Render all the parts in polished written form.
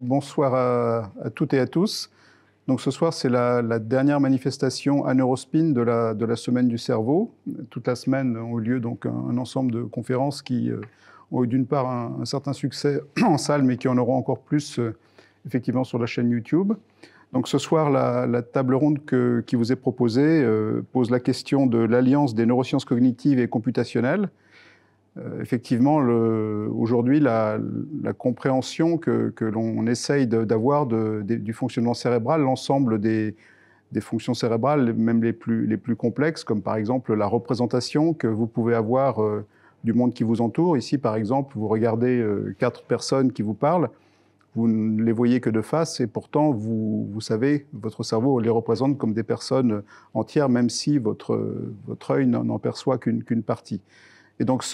Bonsoir à toutes et à tous. Donc ce soir, c'est la dernière manifestation à Neurospin de la semaine du cerveau. Toute la semaine ont eu lieu donc un ensemble de conférences qui ont eu d'une part un certain succès en salle, mais qui en auront encore plus effectivement sur la chaîne YouTube. Donc ce soir, la table ronde qui vous est proposée pose la question de l'alliance des neurosciences cognitives et computationnelles. Effectivement, aujourd'hui, la compréhension que l'on essaye d'avoir du fonctionnement cérébral, l'ensemble des fonctions cérébrales, même les plus complexes, comme par exemple la représentation que vous pouvez avoir du monde qui vous entoure. Ici, par exemple, vous regardez 4 personnes qui vous parlent, vous ne les voyez que de face, et pourtant, vous savez, votre cerveau les représente comme des personnes entières, même si votre œil n'en perçoit qu'une partie. Et donc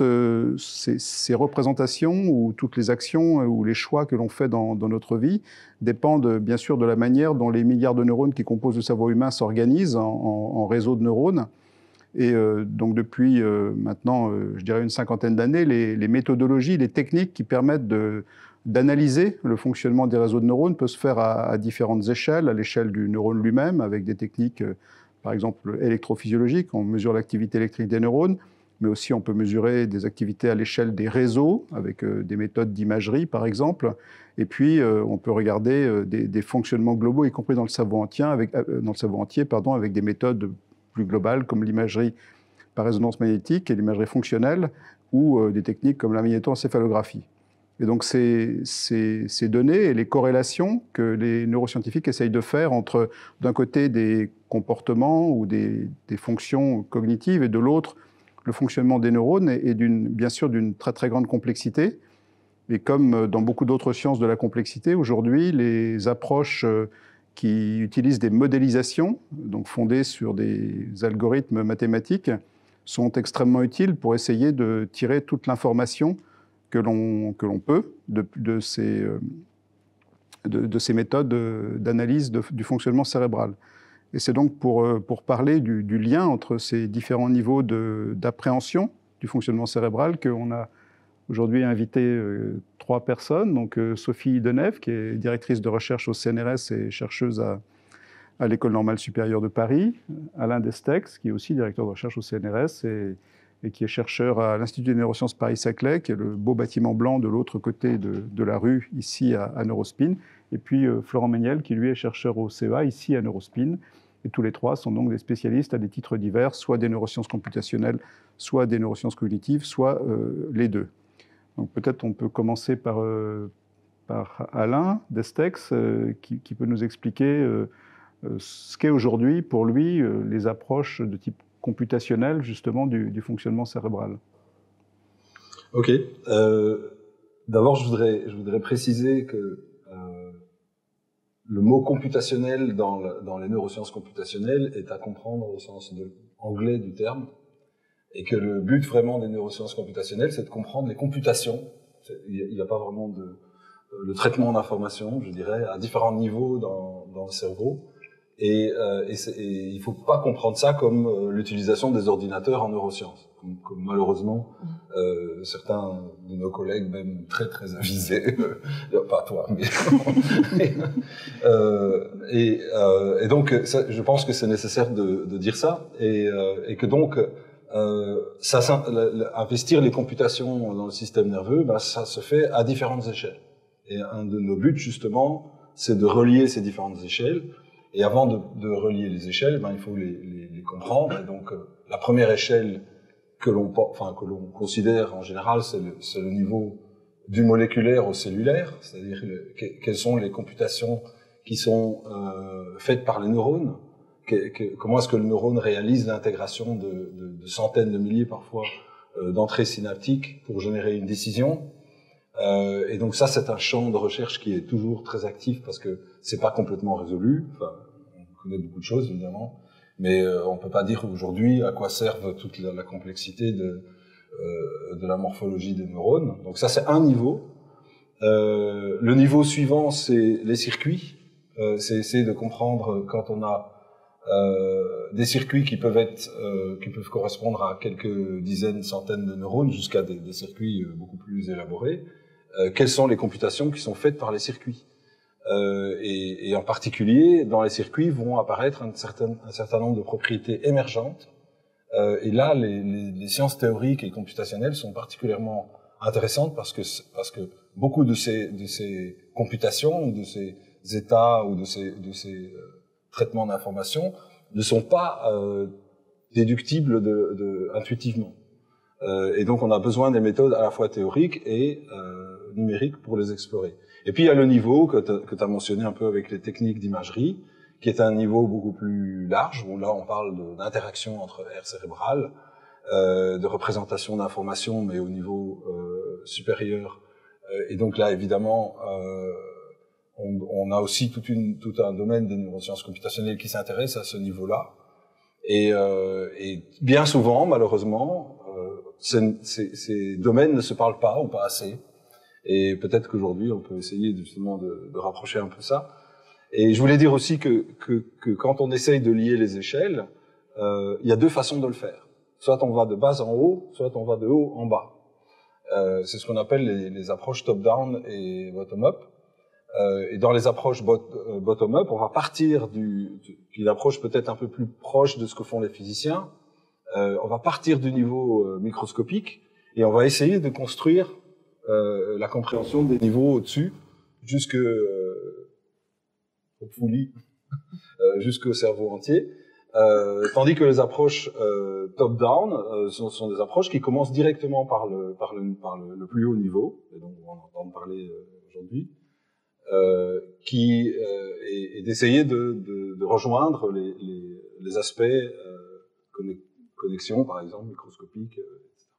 ces représentations ou toutes les actions ou les choix que l'on fait dans notre vie dépendent bien sûr de la manière dont les milliards de neurones qui composent le cerveau humain s'organisent en réseaux de neurones. Et donc depuis maintenant, je dirais une cinquantaine d'années, les méthodologies, les techniques qui permettent d'analyser le fonctionnement des réseaux de neurones peuvent se faire à différentes échelles, à l'échelle du neurone lui-même, avec des techniques, par exemple, électrophysiologiques, on mesure l'activité électrique des neurones, mais aussi on peut mesurer des activités à l'échelle des réseaux, avec des méthodes d'imagerie, par exemple. Et puis, on peut regarder des fonctionnements globaux, y compris dans le cerveau entier, avec des méthodes plus globales, comme l'imagerie par résonance magnétique et l'imagerie fonctionnelle, ou des techniques comme la magnétoencéphalographie. Et donc, ces données et les corrélations que les neuroscientifiques essayent de faire entre, d'un côté, des comportements ou des fonctions cognitives, et de l'autre, le fonctionnement des neurones est bien sûr d'une très très grande complexité. Et comme dans beaucoup d'autres sciences de la complexité, aujourd'hui, les approches qui utilisent des modélisations, donc fondées sur des algorithmes mathématiques, sont extrêmement utiles pour essayer de tirer toute l'information que l'on peut de ces méthodes d'analyse du fonctionnement cérébral. Et c'est donc pour parler du lien entre ces différents niveaux d'appréhension du fonctionnement cérébral qu'on a aujourd'hui invité 3 personnes. Donc Sophie Denève, qui est directrice de recherche au CNRS et chercheuse à l'École normale supérieure de Paris. Alain Destex, qui est aussi directeur de recherche au CNRS et qui est chercheur à l'Institut des neurosciences Paris-Saclay, qui est le beau bâtiment blanc de l'autre côté de la rue, ici à Neurospin. Et puis Florent Méniel, qui lui est chercheur au CEA, ici à Neurospin. Et tous les 3 sont donc des spécialistes à des titres divers, soit des neurosciences computationnelles, soit des neurosciences cognitives, soit les deux. Donc peut-être on peut commencer par Alain Destex, qui peut nous expliquer ce qu'est aujourd'hui, pour lui, les approches de type computationnel, justement, du fonctionnement cérébral. Ok. D'abord, je voudrais préciser que le mot computationnel dans les neurosciences computationnelles est à comprendre au sens anglais du terme, et que le but vraiment des neurosciences computationnelles, c'est de comprendre les computations. Il n'y a pas vraiment le traitement d'informations, je dirais, à différents niveaux dans le cerveau. Et il ne faut pas comprendre ça comme l'utilisation des ordinateurs en neurosciences, comme malheureusement certains de nos collègues, même très très avisés, pas toi, mais et donc ça, je pense que c'est nécessaire de dire ça, et que donc investir les computations dans le système nerveux, ça se fait à différentes échelles. Et un de nos buts justement, c'est de relier ces différentes échelles. Et avant de relier les échelles, il faut les comprendre. Et donc, la première échelle que l'on considère en général, c'est le niveau du moléculaire au cellulaire, c'est-à-dire quelles sont les computations qui sont faites par les neurones, comment est-ce que le neurone réalise l'intégration de centaines de milliers parfois d'entrées synaptiques pour générer une décision. Et donc ça, c'est un champ de recherche qui est toujours très actif parce que c'est pas complètement résolu. Enfin, on connaît beaucoup de choses évidemment, mais on peut pas dire aujourd'hui à quoi servent toute la complexité de la morphologie des neurones. Donc ça, c'est un niveau. Le niveau suivant, c'est les circuits. C'est essayer de comprendre quand on a des circuits qui peuvent correspondre à quelques dizaines, centaines de neurones, jusqu'à des circuits beaucoup plus élaborés. Quelles sont les computations qui sont faites par les circuits. Et en particulier, dans les circuits vont apparaître un certain nombre de propriétés émergentes. Et là, les sciences théoriques et computationnelles sont particulièrement intéressantes parce que beaucoup de ces computations ou de ces états ou de ces traitements d'information ne sont pas déductibles intuitivement. Et donc, on a besoin des méthodes à la fois théoriques et numériques pour les explorer. Et puis, il y a le niveau que tu as mentionné un peu avec les techniques d'imagerie, qui est un niveau beaucoup plus large, où là, on parle d'interaction entre aires cérébrales, de représentation d'informations, mais au niveau supérieur. Et donc là, évidemment, on a aussi tout un domaine des neurosciences computationnelles qui s'intéresse à ce niveau-là. Et bien souvent, malheureusement, ces domaines ne se parlent pas ou pas assez. Et peut-être qu'aujourd'hui, on peut essayer justement de rapprocher un peu ça. Et je voulais dire aussi que quand on essaye de lier les échelles, il y a deux façons de le faire. Soit on va de bas en haut, soit on va de haut en bas. C'est ce qu'on appelle les approches top-down et bottom-up. Et dans les approches bottom-up, on va partir d'une approche peut-être un peu plus proche de ce que font les physiciens. On va partir du niveau microscopique et on va essayer de construire la compréhension des niveaux au-dessus jusqu'au cerveau entier. Tandis que les approches top-down sont des approches qui commencent directement par le plus haut niveau, et donc on va en entendre parler aujourd'hui, et d'essayer de rejoindre les aspects connexion, par exemple, microscopiques, etc.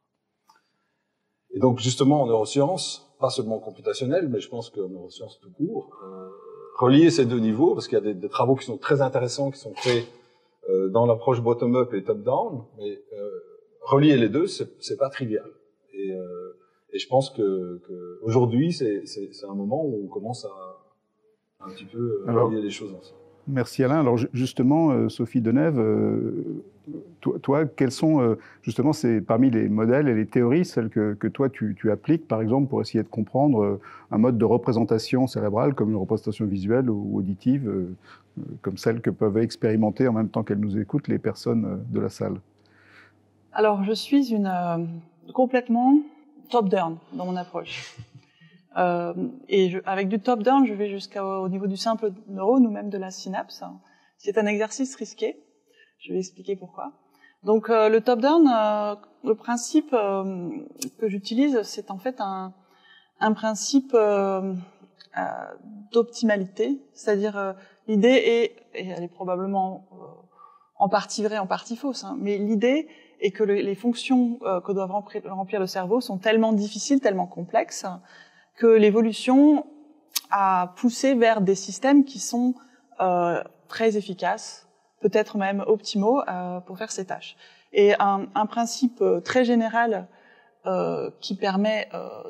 Et donc, justement, en neurosciences, pas seulement computationnelles, mais je pense qu'en neurosciences tout court, relier ces deux niveaux, parce qu'il y a des travaux qui sont très intéressants, qui sont faits dans l'approche bottom-up et top-down, mais relier les deux, c'est pas trivial. Et je pense que aujourd'hui, c'est un moment où on commence à un petit peu relier les choses ensemble. Merci Alain. Alors justement, Sophie Denève, toi, quelles sont justement parmi les modèles et les théories, celles que toi tu appliques, par exemple, pour essayer de comprendre un mode de représentation cérébrale, comme une représentation visuelle ou auditive, comme celle que peuvent expérimenter en même temps qu'elles nous écoutent les personnes de la salle? Alors, je suis complètement top-down dans mon approche. Avec du top-down, je vais jusqu'au niveau du simple neurone ou même de la synapse. C'est un exercice risqué. Je vais expliquer pourquoi. Donc, le top-down, le principe que j'utilise, c'est en fait un principe d'optimalité. C'est-à-dire, l'idée est, et elle est probablement en partie vraie, en partie fausse, hein, mais l'idée est que les fonctions que doivent remplir le cerveau sont tellement difficiles, tellement complexes, que l'évolution a poussé vers des systèmes qui sont très efficaces, peut-être même optimaux pour faire ces tâches. Et un principe très général qui permet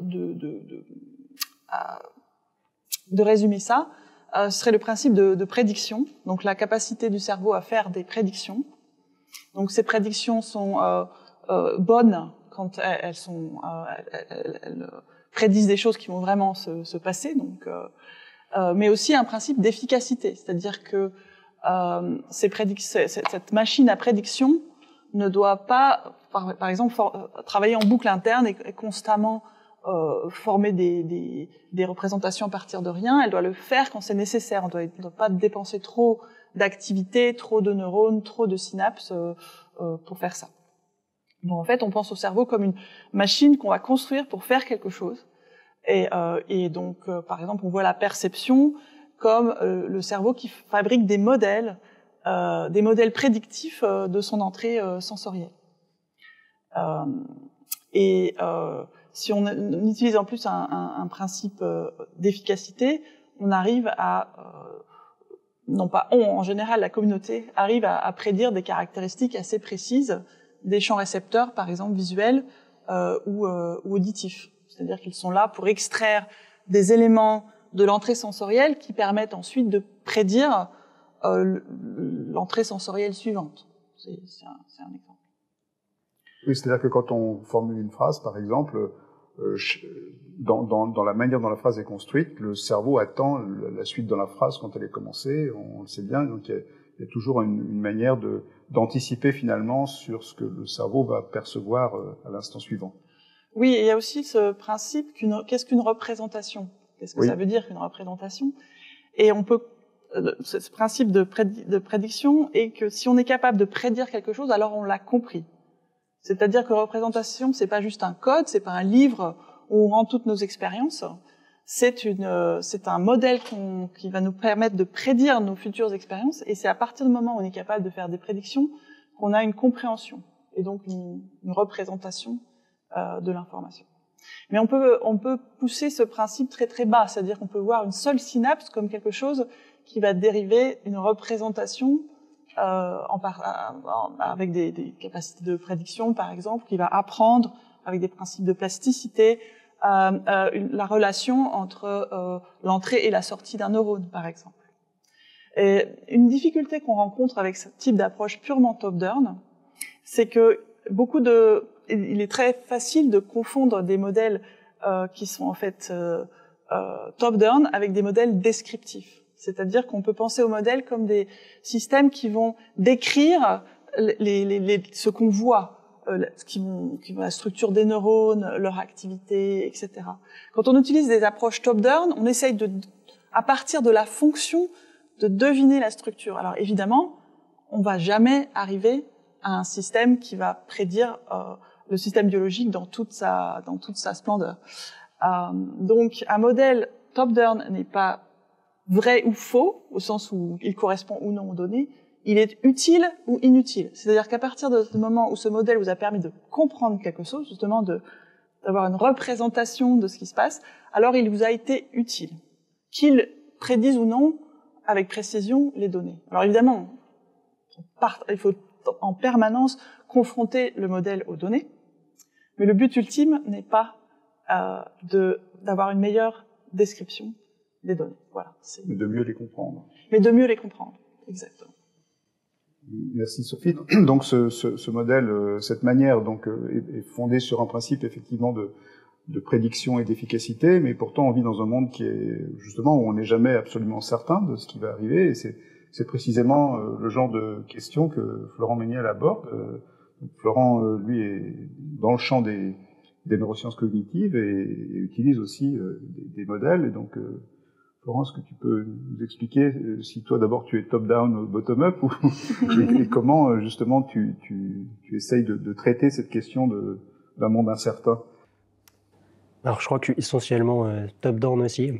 de résumer ça serait le principe de prédiction, donc la capacité du cerveau à faire des prédictions. Donc ces prédictions sont bonnes quand elles prédisent des choses qui vont vraiment se passer, donc, mais aussi un principe d'efficacité, c'est-à-dire que cette machine à prédiction ne doit pas, par exemple, travailler en boucle interne et constamment former des représentations à partir de rien. Elle doit le faire quand c'est nécessaire. Elle ne doit pas dépenser trop d'activité, trop de neurones, trop de synapses pour faire ça. Donc en fait, on pense au cerveau comme une machine qu'on va construire pour faire quelque chose. Et donc, par exemple, on voit la perception comme le cerveau qui fabrique des modèles prédictifs de son entrée sensorielle. Si on utilise en plus un principe d'efficacité, on arrive à non pas on, en général, la communauté arrive à prédire des caractéristiques assez précises des champs récepteurs, par exemple visuels ou auditifs. C'est-à-dire qu'ils sont là pour extraire des éléments de l'entrée sensorielle qui permettent ensuite de prédire l'entrée sensorielle suivante. C'est un exemple. Oui, c'est-à-dire que quand on formule une phrase, par exemple, dans la manière dont la phrase est construite, le cerveau attend la suite de la phrase quand elle est commencée, on le sait bien, donc il y a toujours une manière d'anticiper finalement sur ce que le cerveau va percevoir à l'instant suivant. Oui, et il y a aussi ce principe qu'est-ce qu'une représentation? Qu'est-ce que ça veut dire qu'une représentation? Et on peut, ce principe de prédiction est que si on est capable de prédire quelque chose, alors on l'a compris. C'est-à-dire que représentation, c'est pas juste un code, c'est pas un livre où on rend toutes nos expériences. C'est un modèle qui va nous permettre de prédire nos futures expériences, et c'est à partir du moment où on est capable de faire des prédictions qu'on a une compréhension et donc une représentation de l'information. Mais on peut pousser ce principe très très bas, c'est-à-dire qu'on peut voir une seule synapse comme quelque chose qui va dériver une représentation avec des capacités de prédiction, par exemple, qui va apprendre avec des principes de plasticité la relation entre l'entrée et la sortie d'un neurone, par exemple. Et une difficulté qu'on rencontre avec ce type d'approche purement top-down, c'est que il est très facile de confondre des modèles qui sont en fait top-down avec des modèles descriptifs. C'est-à-dire qu'on peut penser aux modèles comme des systèmes qui vont décrire ce qu'on voit, la structure des neurones, leur activité, etc. Quand on utilise des approches top-down, on essaye à partir de la fonction, de deviner la structure. Alors évidemment, on va jamais arriver à un système qui va prédire le système biologique dans toute sa splendeur. Donc un modèle top-down n'est pas vrai ou faux, au sens où il correspond ou non aux données, il est utile ou inutile. C'est-à-dire qu'à partir du moment où ce modèle vous a permis de comprendre quelque chose, justement d'avoir une représentation de ce qui se passe, alors il vous a été utile. Qu'il prédise ou non, avec précision, les données. Alors évidemment, il faut en permanence confronter le modèle aux données, mais le but ultime n'est pas d'avoir une meilleure description des données. Voilà. Mais de mieux les comprendre. Mais de mieux les comprendre, exactement. Merci Sophie. Donc ce modèle, cette manière donc est fondée sur un principe effectivement de prédiction et d'efficacité, mais pourtant on vit dans un monde qui est justement où on n'est jamais absolument certain de ce qui va arriver, et c'est précisément le genre de questions que Florent Méniel aborde. Florent, lui, est dans le champ des neurosciences cognitives et utilise aussi des modèles, et donc Florence, est-ce que tu peux nous expliquer si toi d'abord tu es top-down ou bottom-up et comment justement tu essayes de traiter cette question d'un monde incertain? Alors je crois que je suis essentiellement top-down aussi.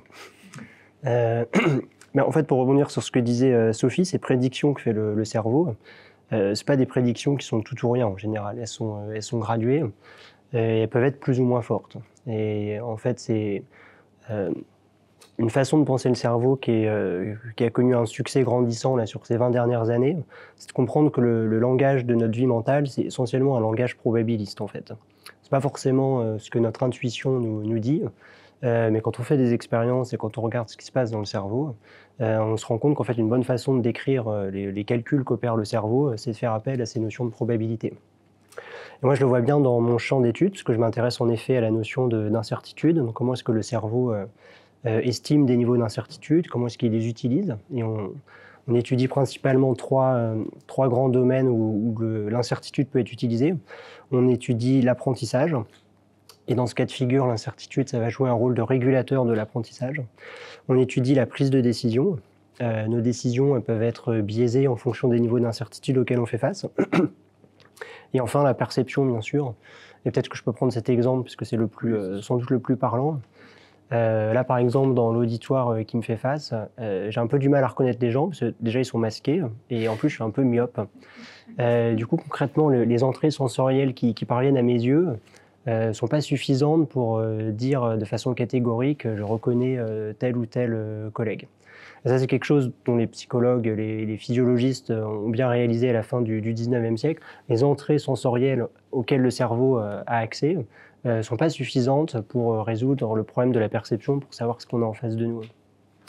Mais en fait, pour rebondir sur ce que disait Sophie, ces prédictions que fait le cerveau, c'est pas des prédictions qui sont tout ou rien en général. Elles sont graduées et elles peuvent être plus ou moins fortes. Et en fait, c'est une façon de penser le cerveau qui a connu un succès grandissant là, sur ces 20 dernières années, c'est de comprendre que le langage de notre vie mentale, c'est essentiellement un langage probabiliste en fait. C'est pas forcément ce que notre intuition nous dit, mais quand on fait des expériences et quand on regarde ce qui se passe dans le cerveau, on se rend compte qu'en fait une bonne façon de décrire les calculs qu'opère le cerveau, c'est de faire appel à ces notions de probabilité. Et moi je le vois bien dans mon champ d'études, parce que je m'intéresse en effet à la notion d'incertitude, donc comment est-ce que le cerveau estime des niveaux d'incertitude, comment est-ce qu'il les utilise. Et on étudie principalement trois grands domaines où l'incertitude peut être utilisée. On étudie l'apprentissage, et dans ce cas de figure, l'incertitude, ça va jouer un rôle de régulateur de l'apprentissage. On étudie la prise de décision. Nos décisions peuvent être biaisées en fonction des niveaux d'incertitude auxquels on fait face. Et enfin, la perception, bien sûr. Et peut-être que je peux prendre cet exemple, puisque c'est sans doute le plus parlant. Là, par exemple, dans l'auditoire qui me fait face, j'ai un peu du mal à reconnaître les gens, parce que déjà, ils sont masqués, et en plus, je suis un peu myope. Du coup, concrètement, les entrées sensorielles qui parviennent à mes yeux ne sont pas suffisantes pour dire de façon catégorique « je reconnais tel ou tel collègue ». Et ça, c'est quelque chose dont les psychologues, les physiologistes ont bien réalisé à la fin du 19e siècle. Les entrées sensorielles auxquelles le cerveau a accès ne sont pas suffisantes pour résoudre le problème de la perception, pour savoir ce qu'on a en face de nous.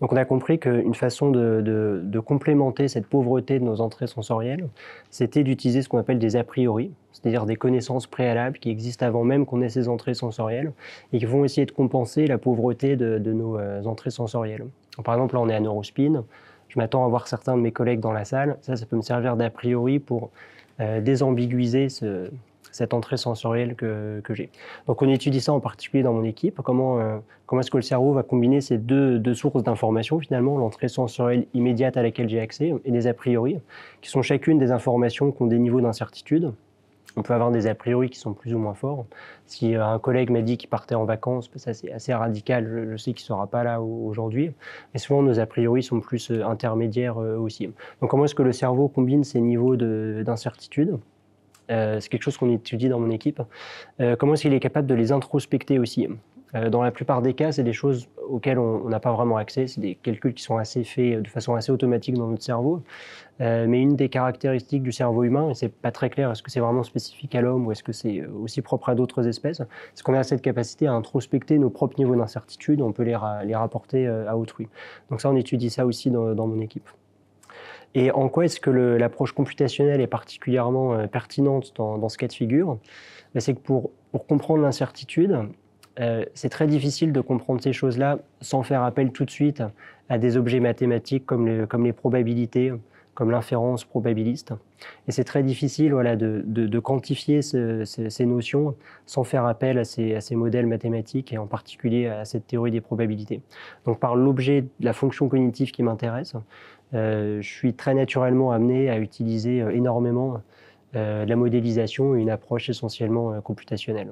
Donc on a compris qu'une façon de complémenter cette pauvreté de nos entrées sensorielles, c'était d'utiliser ce qu'on appelle des a priori, c'est-à-dire des connaissances préalables qui existent avant même qu'on ait ces entrées sensorielles et qui vont essayer de compenser la pauvreté de nos entrées sensorielles. Donc, par exemple, là on est à Neurospin, je m'attends à voir certains de mes collègues dans la salle, ça peut me servir d'a priori pour désambiguiser cette entrée sensorielle que j'ai. Donc on étudie ça en particulier dans mon équipe, comment est-ce que le cerveau va combiner ces deux sources d'informations finalement, l'entrée sensorielle immédiate à laquelle j'ai accès et des a priori, qui sont chacune des informations qui ont des niveaux d'incertitude. On peut avoir des a priori qui sont plus ou moins forts. Si un collègue m'a dit qu'il partait en vacances, ça c'est assez radical, je sais qu'il ne sera pas là aujourd'hui. Mais souvent nos a priori sont plus intermédiaires aussi. Donc comment est-ce que le cerveau combine ces niveaux d'incertitude ? C'est quelque chose qu'on étudie dans mon équipe. Comment est-ce qu'il est capable de les introspecter aussi ? Dans la plupart des cas, c'est des choses auxquelles on n'a pas vraiment accès. C'est des calculs qui sont assez faits de façon assez automatique dans notre cerveau. Mais une des caractéristiques du cerveau humain, et c'est pas très clair, est-ce que c'est vraiment spécifique à l'homme ou est-ce que c'est aussi propre à d'autres espèces, c'est qu'on a cette capacité à introspecter nos propres niveaux d'incertitude, on peut les rapporter à autrui. Donc ça, on étudie ça aussi dans mon équipe. Et en quoi est-ce que l'approche computationnelle est particulièrement pertinente dans ce cas de figure ? C'est que pour comprendre l'incertitude, c'est très difficile de comprendre ces choses-là sans faire appel tout de suite à des objets mathématiques comme les probabilités, comme l'inférence probabiliste. Et c'est très difficile de quantifier ces notions sans faire appel à ces modèles mathématiques et en particulier à cette théorie des probabilités. Donc par l'objet de la fonction cognitive qui m'intéresse, je suis très naturellement amené à utiliser énormément la modélisation et une approche essentiellement computationnelle.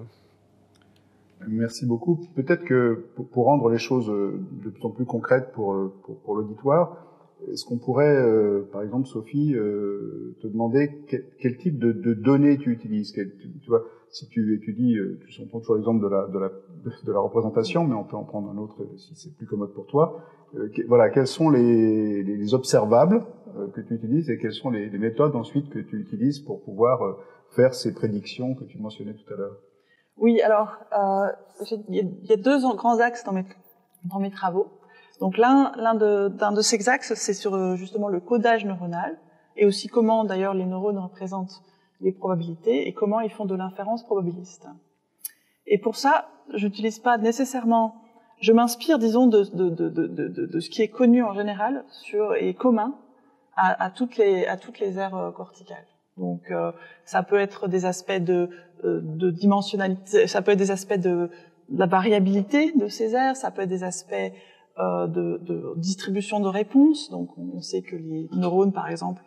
Merci beaucoup. Peut-être que pour rendre les choses de plus en plus concrètes pour l'auditoire, est-ce qu'on pourrait, par exemple, Sophie, te demander quel type de données tu utilises ? Tu vois, si tu étudies, tu prends toujours l'exemple de la représentation, mais on peut en prendre un autre si c'est plus commode pour toi. Voilà, quels sont les observables que tu utilises et quelles sont les méthodes ensuite que tu utilises pour pouvoir faire ces prédictions que tu mentionnais tout à l'heure ? Oui, alors il y a deux grands axes dans mes travaux. Donc l'un de ces axes, c'est sur justement le codage neuronal et aussi comment d'ailleurs les neurones représentent les probabilités et comment ils font de l'inférence probabiliste. Et pour ça, j'utilise pas nécessairement, je m'inspire, disons, de ce qui est connu en général et commun à toutes les aires corticales. Donc ça peut être des aspects de dimensionnalité, ça peut être des aspects de la variabilité de ces aires, ça peut être des aspects de distribution de réponses. Donc on sait que les neurones, par exemple,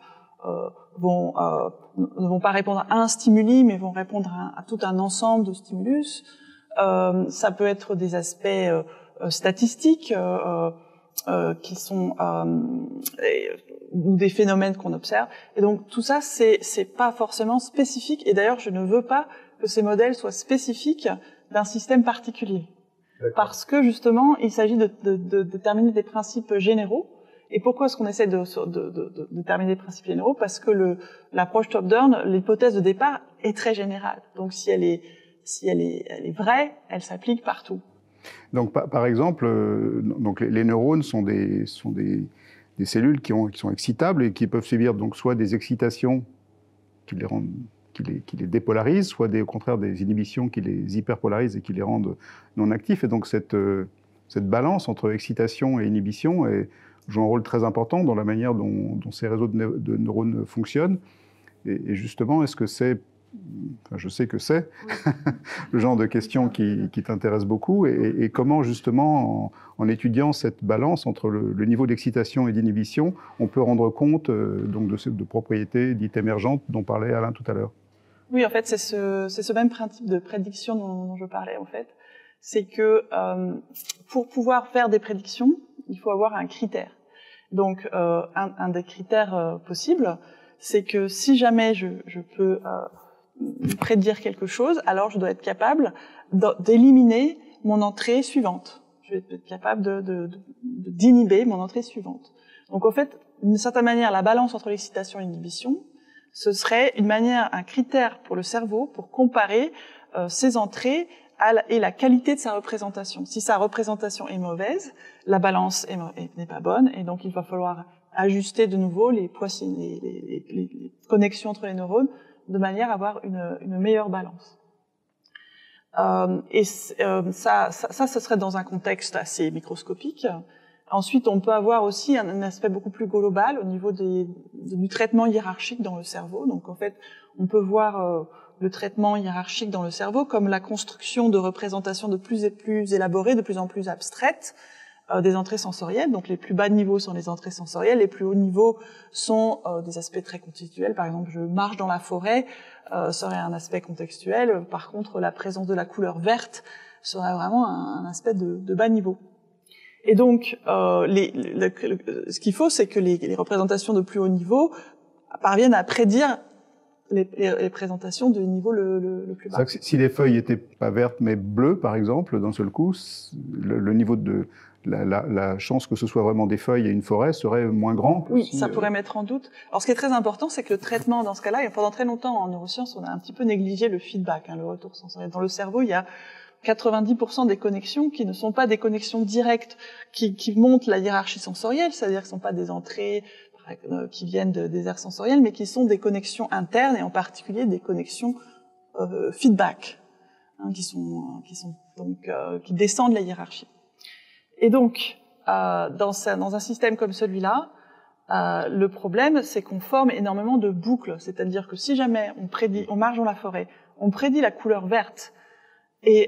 ne vont pas répondre à un stimuli, mais vont répondre à tout un ensemble de stimulus. Ça peut être des aspects statistiques qui sont ou des phénomènes qu'on observe. Et donc tout ça, c'est pas forcément spécifique. Et d'ailleurs, je ne veux pas que ces modèles soient spécifiques d'un système particulier. Parce que justement, il s'agit de déterminer des principes généraux. Et pourquoi est-ce qu'on essaie de déterminer des principes généraux ? Parce que l'approche top-down, l'hypothèse de départ est très générale. Donc si elle est vraie, elle s'applique partout. Donc par exemple, donc les neurones sont des cellules qui sont excitables et qui peuvent subir donc soit des excitations qui les dépolarisent, soit au contraire des inhibitions qui les hyperpolarisent et qui les rendent non actifs. Et donc cette balance entre excitation et inhibition joue un rôle très important dans la manière dont ces réseaux de neurones fonctionnent. Et justement, est-ce que je sais que c'est le genre de questions qui t'intéresse beaucoup, et comment justement, en étudiant cette balance entre le niveau d'excitation et d'inhibition, on peut rendre compte donc de propriétés dites émergentes dont parlait Alain tout à l'heure. Oui, en fait, c'est ce même principe de prédiction dont je parlais, en fait. C'est que pour pouvoir faire des prédictions, il faut avoir un critère. Donc, un des critères possibles, c'est que si jamais je peux prédire quelque chose, alors je dois être capable d'éliminer mon entrée suivante. Je vais être capable d'inhiber mon entrée suivante. Donc, en fait, d'une certaine manière, la balance entre l'excitation et l'inhibition, ce serait un critère pour le cerveau pour comparer ces entrées et la qualité de sa représentation. Si sa représentation est mauvaise, la balance n'est pas bonne, et donc il va falloir ajuster de nouveau les connexions entre les neurones de manière à avoir une meilleure balance. Ça, ce serait dans un contexte assez microscopique. Ensuite, on peut avoir aussi un aspect beaucoup plus global au niveau du traitement hiérarchique dans le cerveau. Donc, en fait, on peut voir le traitement hiérarchique dans le cerveau comme la construction de représentations de plus en plus élaborées, de plus en plus abstraites, des entrées sensorielles. Donc, les plus bas niveaux sont les entrées sensorielles, les plus hauts niveaux sont des aspects très contextuels. Par exemple, je marche dans la forêt, serait un aspect contextuel. Par contre, la présence de la couleur verte serait vraiment un aspect de bas niveau. Et donc, ce qu'il faut, c'est que les représentations de plus haut niveau parviennent à prédire les présentations de niveau le plus bas. C'est-à-dire que si les feuilles étaient pas vertes mais bleues, par exemple, d'un seul coup, le niveau de la chance que ce soit vraiment des feuilles et une forêt serait moins grand. Oui, ça pourrait mettre en doute. Alors, ce qui est très important, c'est que le traitement, dans ce cas-là, et pendant très longtemps en neurosciences, on a un petit peu négligé le feedback, le retour sensoriel. Dans le cerveau, il y a 90% des connexions qui ne sont pas des connexions directes qui montent la hiérarchie sensorielle, c'est-à-dire que ce ne sont pas des entrées qui viennent des aires sensorielles, mais qui sont des connexions internes et en particulier des connexions feedback, qui descendent la hiérarchie. Et donc, dans un système comme celui-là, le problème, c'est qu'on forme énormément de boucles, c'est-à-dire que si jamais on marche dans la forêt, on prédit la couleur verte, et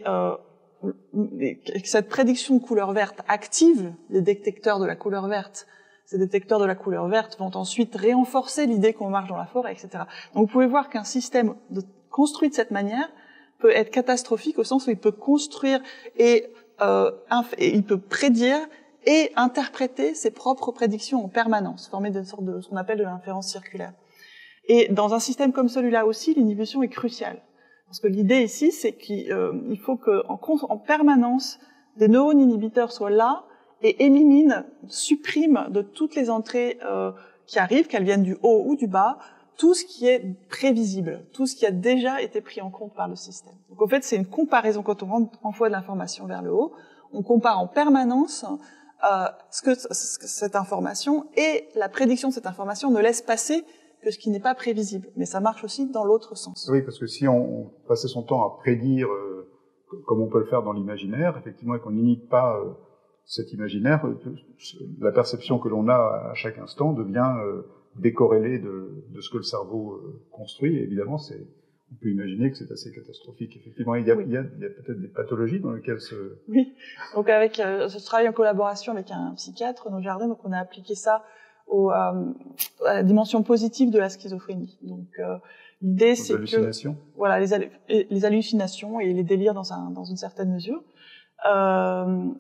cette prédiction de couleur verte active les détecteurs de la couleur verte. Ces détecteurs de la couleur verte vont ensuite renforcer l'idée qu'on marche dans la forêt, etc. Donc vous pouvez voir qu'un système construit de cette manière peut être catastrophique au sens où il peut construire et il peut prédire et interpréter ses propres prédictions en permanence, former une sorte de ce qu'on appelle de l'inférence circulaire. Et dans un système comme celui-là aussi, l'inhibition est cruciale. Parce que l'idée ici, c'est qu'il faut qu'en permanence, des neurones inhibiteurs soient là et suppriment de toutes les entrées qui arrivent, qu'elles viennent du haut ou du bas, tout ce qui est prévisible, tout ce qui a déjà été pris en compte par le système. Donc en fait, c'est une comparaison quand on envoie de l'information vers le haut, on compare en permanence cette information et la prédiction de cette information ne laisse passer que ce qui n'est pas prévisible. Mais ça marche aussi dans l'autre sens. Oui, parce que si on passait son temps à prédire, comme on peut le faire dans l'imaginaire, effectivement, et qu'on n'inhibe pas cet imaginaire, la perception que l'on a à chaque instant devient décorrélée de ce que le cerveau construit. Et évidemment, on peut imaginer que c'est assez catastrophique. Effectivement, il y a peut-être des pathologies dans lesquelles Oui, donc avec ce travail en collaboration avec un psychiatre, Renaud Jardin, donc on a appliqué ça à la dimension positive de la schizophrénie. Donc l'idée c'est que voilà les hallucinations et les délires dans une certaine mesure. On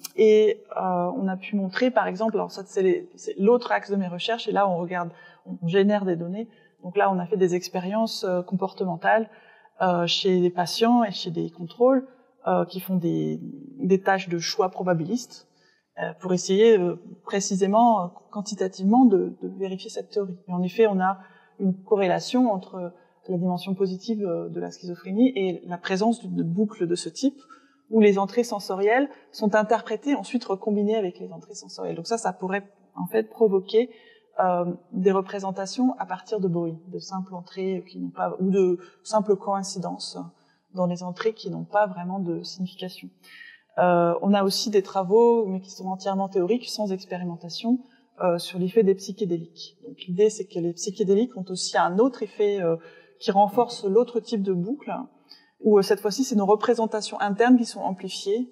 a pu montrer par exemple, alors ça c'est l'autre axe de mes recherches et là on génère des données. Donc là on a fait des expériences comportementales chez des patients et chez des contrôles qui font des tâches de choix probabilistes. Pour essayer précisément, quantitativement, de vérifier cette théorie. Et en effet, on a une corrélation entre la dimension positive de la schizophrénie et la présence de boucles de ce type, où les entrées sensorielles sont interprétées, ensuite recombinées avec les entrées sensorielles. Donc ça pourrait en fait provoquer des représentations à partir de bruit, de simples entrées qui n'ont pas, ou de simples coïncidences dans les entrées qui n'ont pas vraiment de signification. On a aussi des travaux, mais qui sont entièrement théoriques, sans expérimentation, sur l'effet des psychédéliques. Donc l'idée, c'est que les psychédéliques ont aussi un autre effet qui renforce l'autre type de boucle, où cette fois-ci, c'est nos représentations internes qui sont amplifiées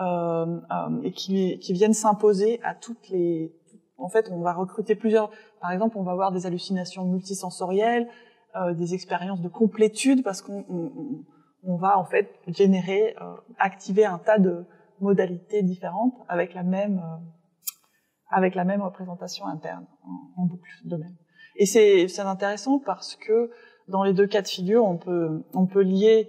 et qui viennent s'imposer à toutes les... En fait, on va recruter plusieurs... Par exemple, on va avoir des hallucinations multisensorielles, des expériences de complétude, parce qu'on va en fait activer un tas de modalités différentes avec la même représentation interne en boucle de même. Et c'est intéressant parce que dans les deux cas de figure, on peut lier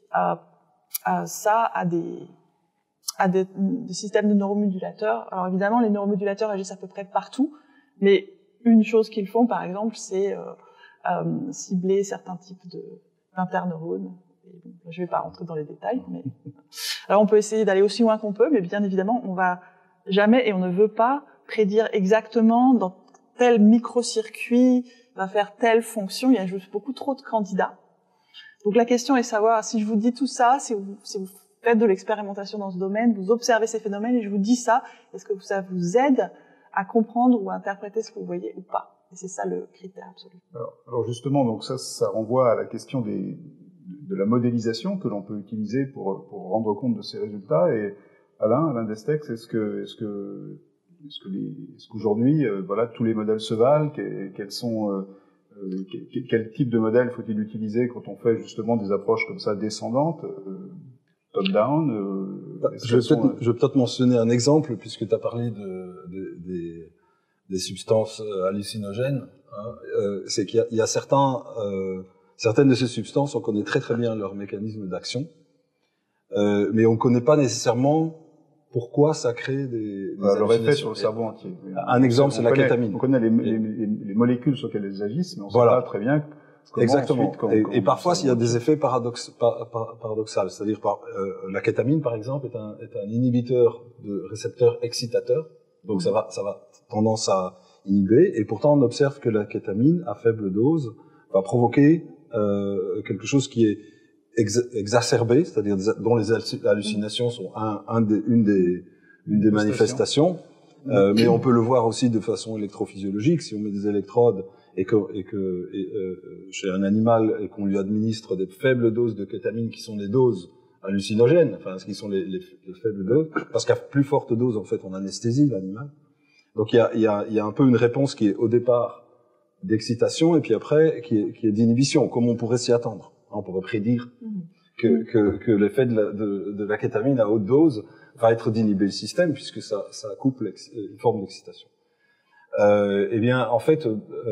ça à des systèmes de neuromodulateurs. Alors évidemment, les neuromodulateurs agissent à peu près partout, mais une chose qu'ils font, par exemple, c'est cibler certains types d'interneurones Et bon, je ne vais pas rentrer dans les détails, mais alors on peut essayer d'aller aussi loin qu'on peut, mais bien évidemment, on va jamais et on ne veut pas prédire exactement dans tel microcircuit va faire telle fonction. Il y a juste beaucoup trop de candidats. Donc la question est de savoir si je vous dis tout ça, si vous faites de l'expérimentation dans ce domaine, vous observez ces phénomènes et je vous dis ça, est-ce que ça vous aide à comprendre ou à interpréter ce que vous voyez ou pas? Et c'est ça le critère absolu. Alors justement, donc ça renvoie à la question de la modélisation que l'on peut utiliser pour rendre compte de ces résultats. Et Alain Destex, est-ce qu'aujourd'hui, voilà, tous les modèles se valent? Quel type de modèle faut-il utiliser quand on fait justement des approches comme ça descendantes, top-down? Je vais peut-être mentionner un exemple, puisque tu as parlé des substances hallucinogènes. Hein. C'est qu'il y a certaines de ces substances, on connaît très très bien leur mécanisme d'action, mais on ne connaît pas nécessairement pourquoi ça crée des leur effet sur le cerveau entier. Un exemple, c'est la kétamine. On connaît les molécules sur lesquelles elles agissent, mais on ne sait pas très bien comment. Exactement. Ensuite, et parfois, il y a des effets paradoxaux. C'est-à-dire, la kétamine, par exemple, est un inhibiteur de récepteurs excitateurs. Donc, ça va tendance à inhiber. Et pourtant, on observe que la kétamine, à faible dose, va provoquer quelque chose qui est exacerbé, c'est-à-dire dont les hallucinations sont une des manifestations. Mais on peut le voir aussi de façon électrophysiologique. Si on met des électrodes et chez un animal et qu'on lui administre des faibles doses de kétamine qui sont des doses hallucinogènes, enfin, qui sont les faibles doses, parce qu'à plus forte dose, en fait, on anesthésie l'animal. Donc il y a un peu une réponse qui est au départ d'excitation et puis après qui est d'inhibition, comme on pourrait s'y attendre. On pourrait prédire que l'effet de la kétamine à haute dose va être d'inhiber le système puisque ça coupe une forme d'excitation. Eh bien, en fait,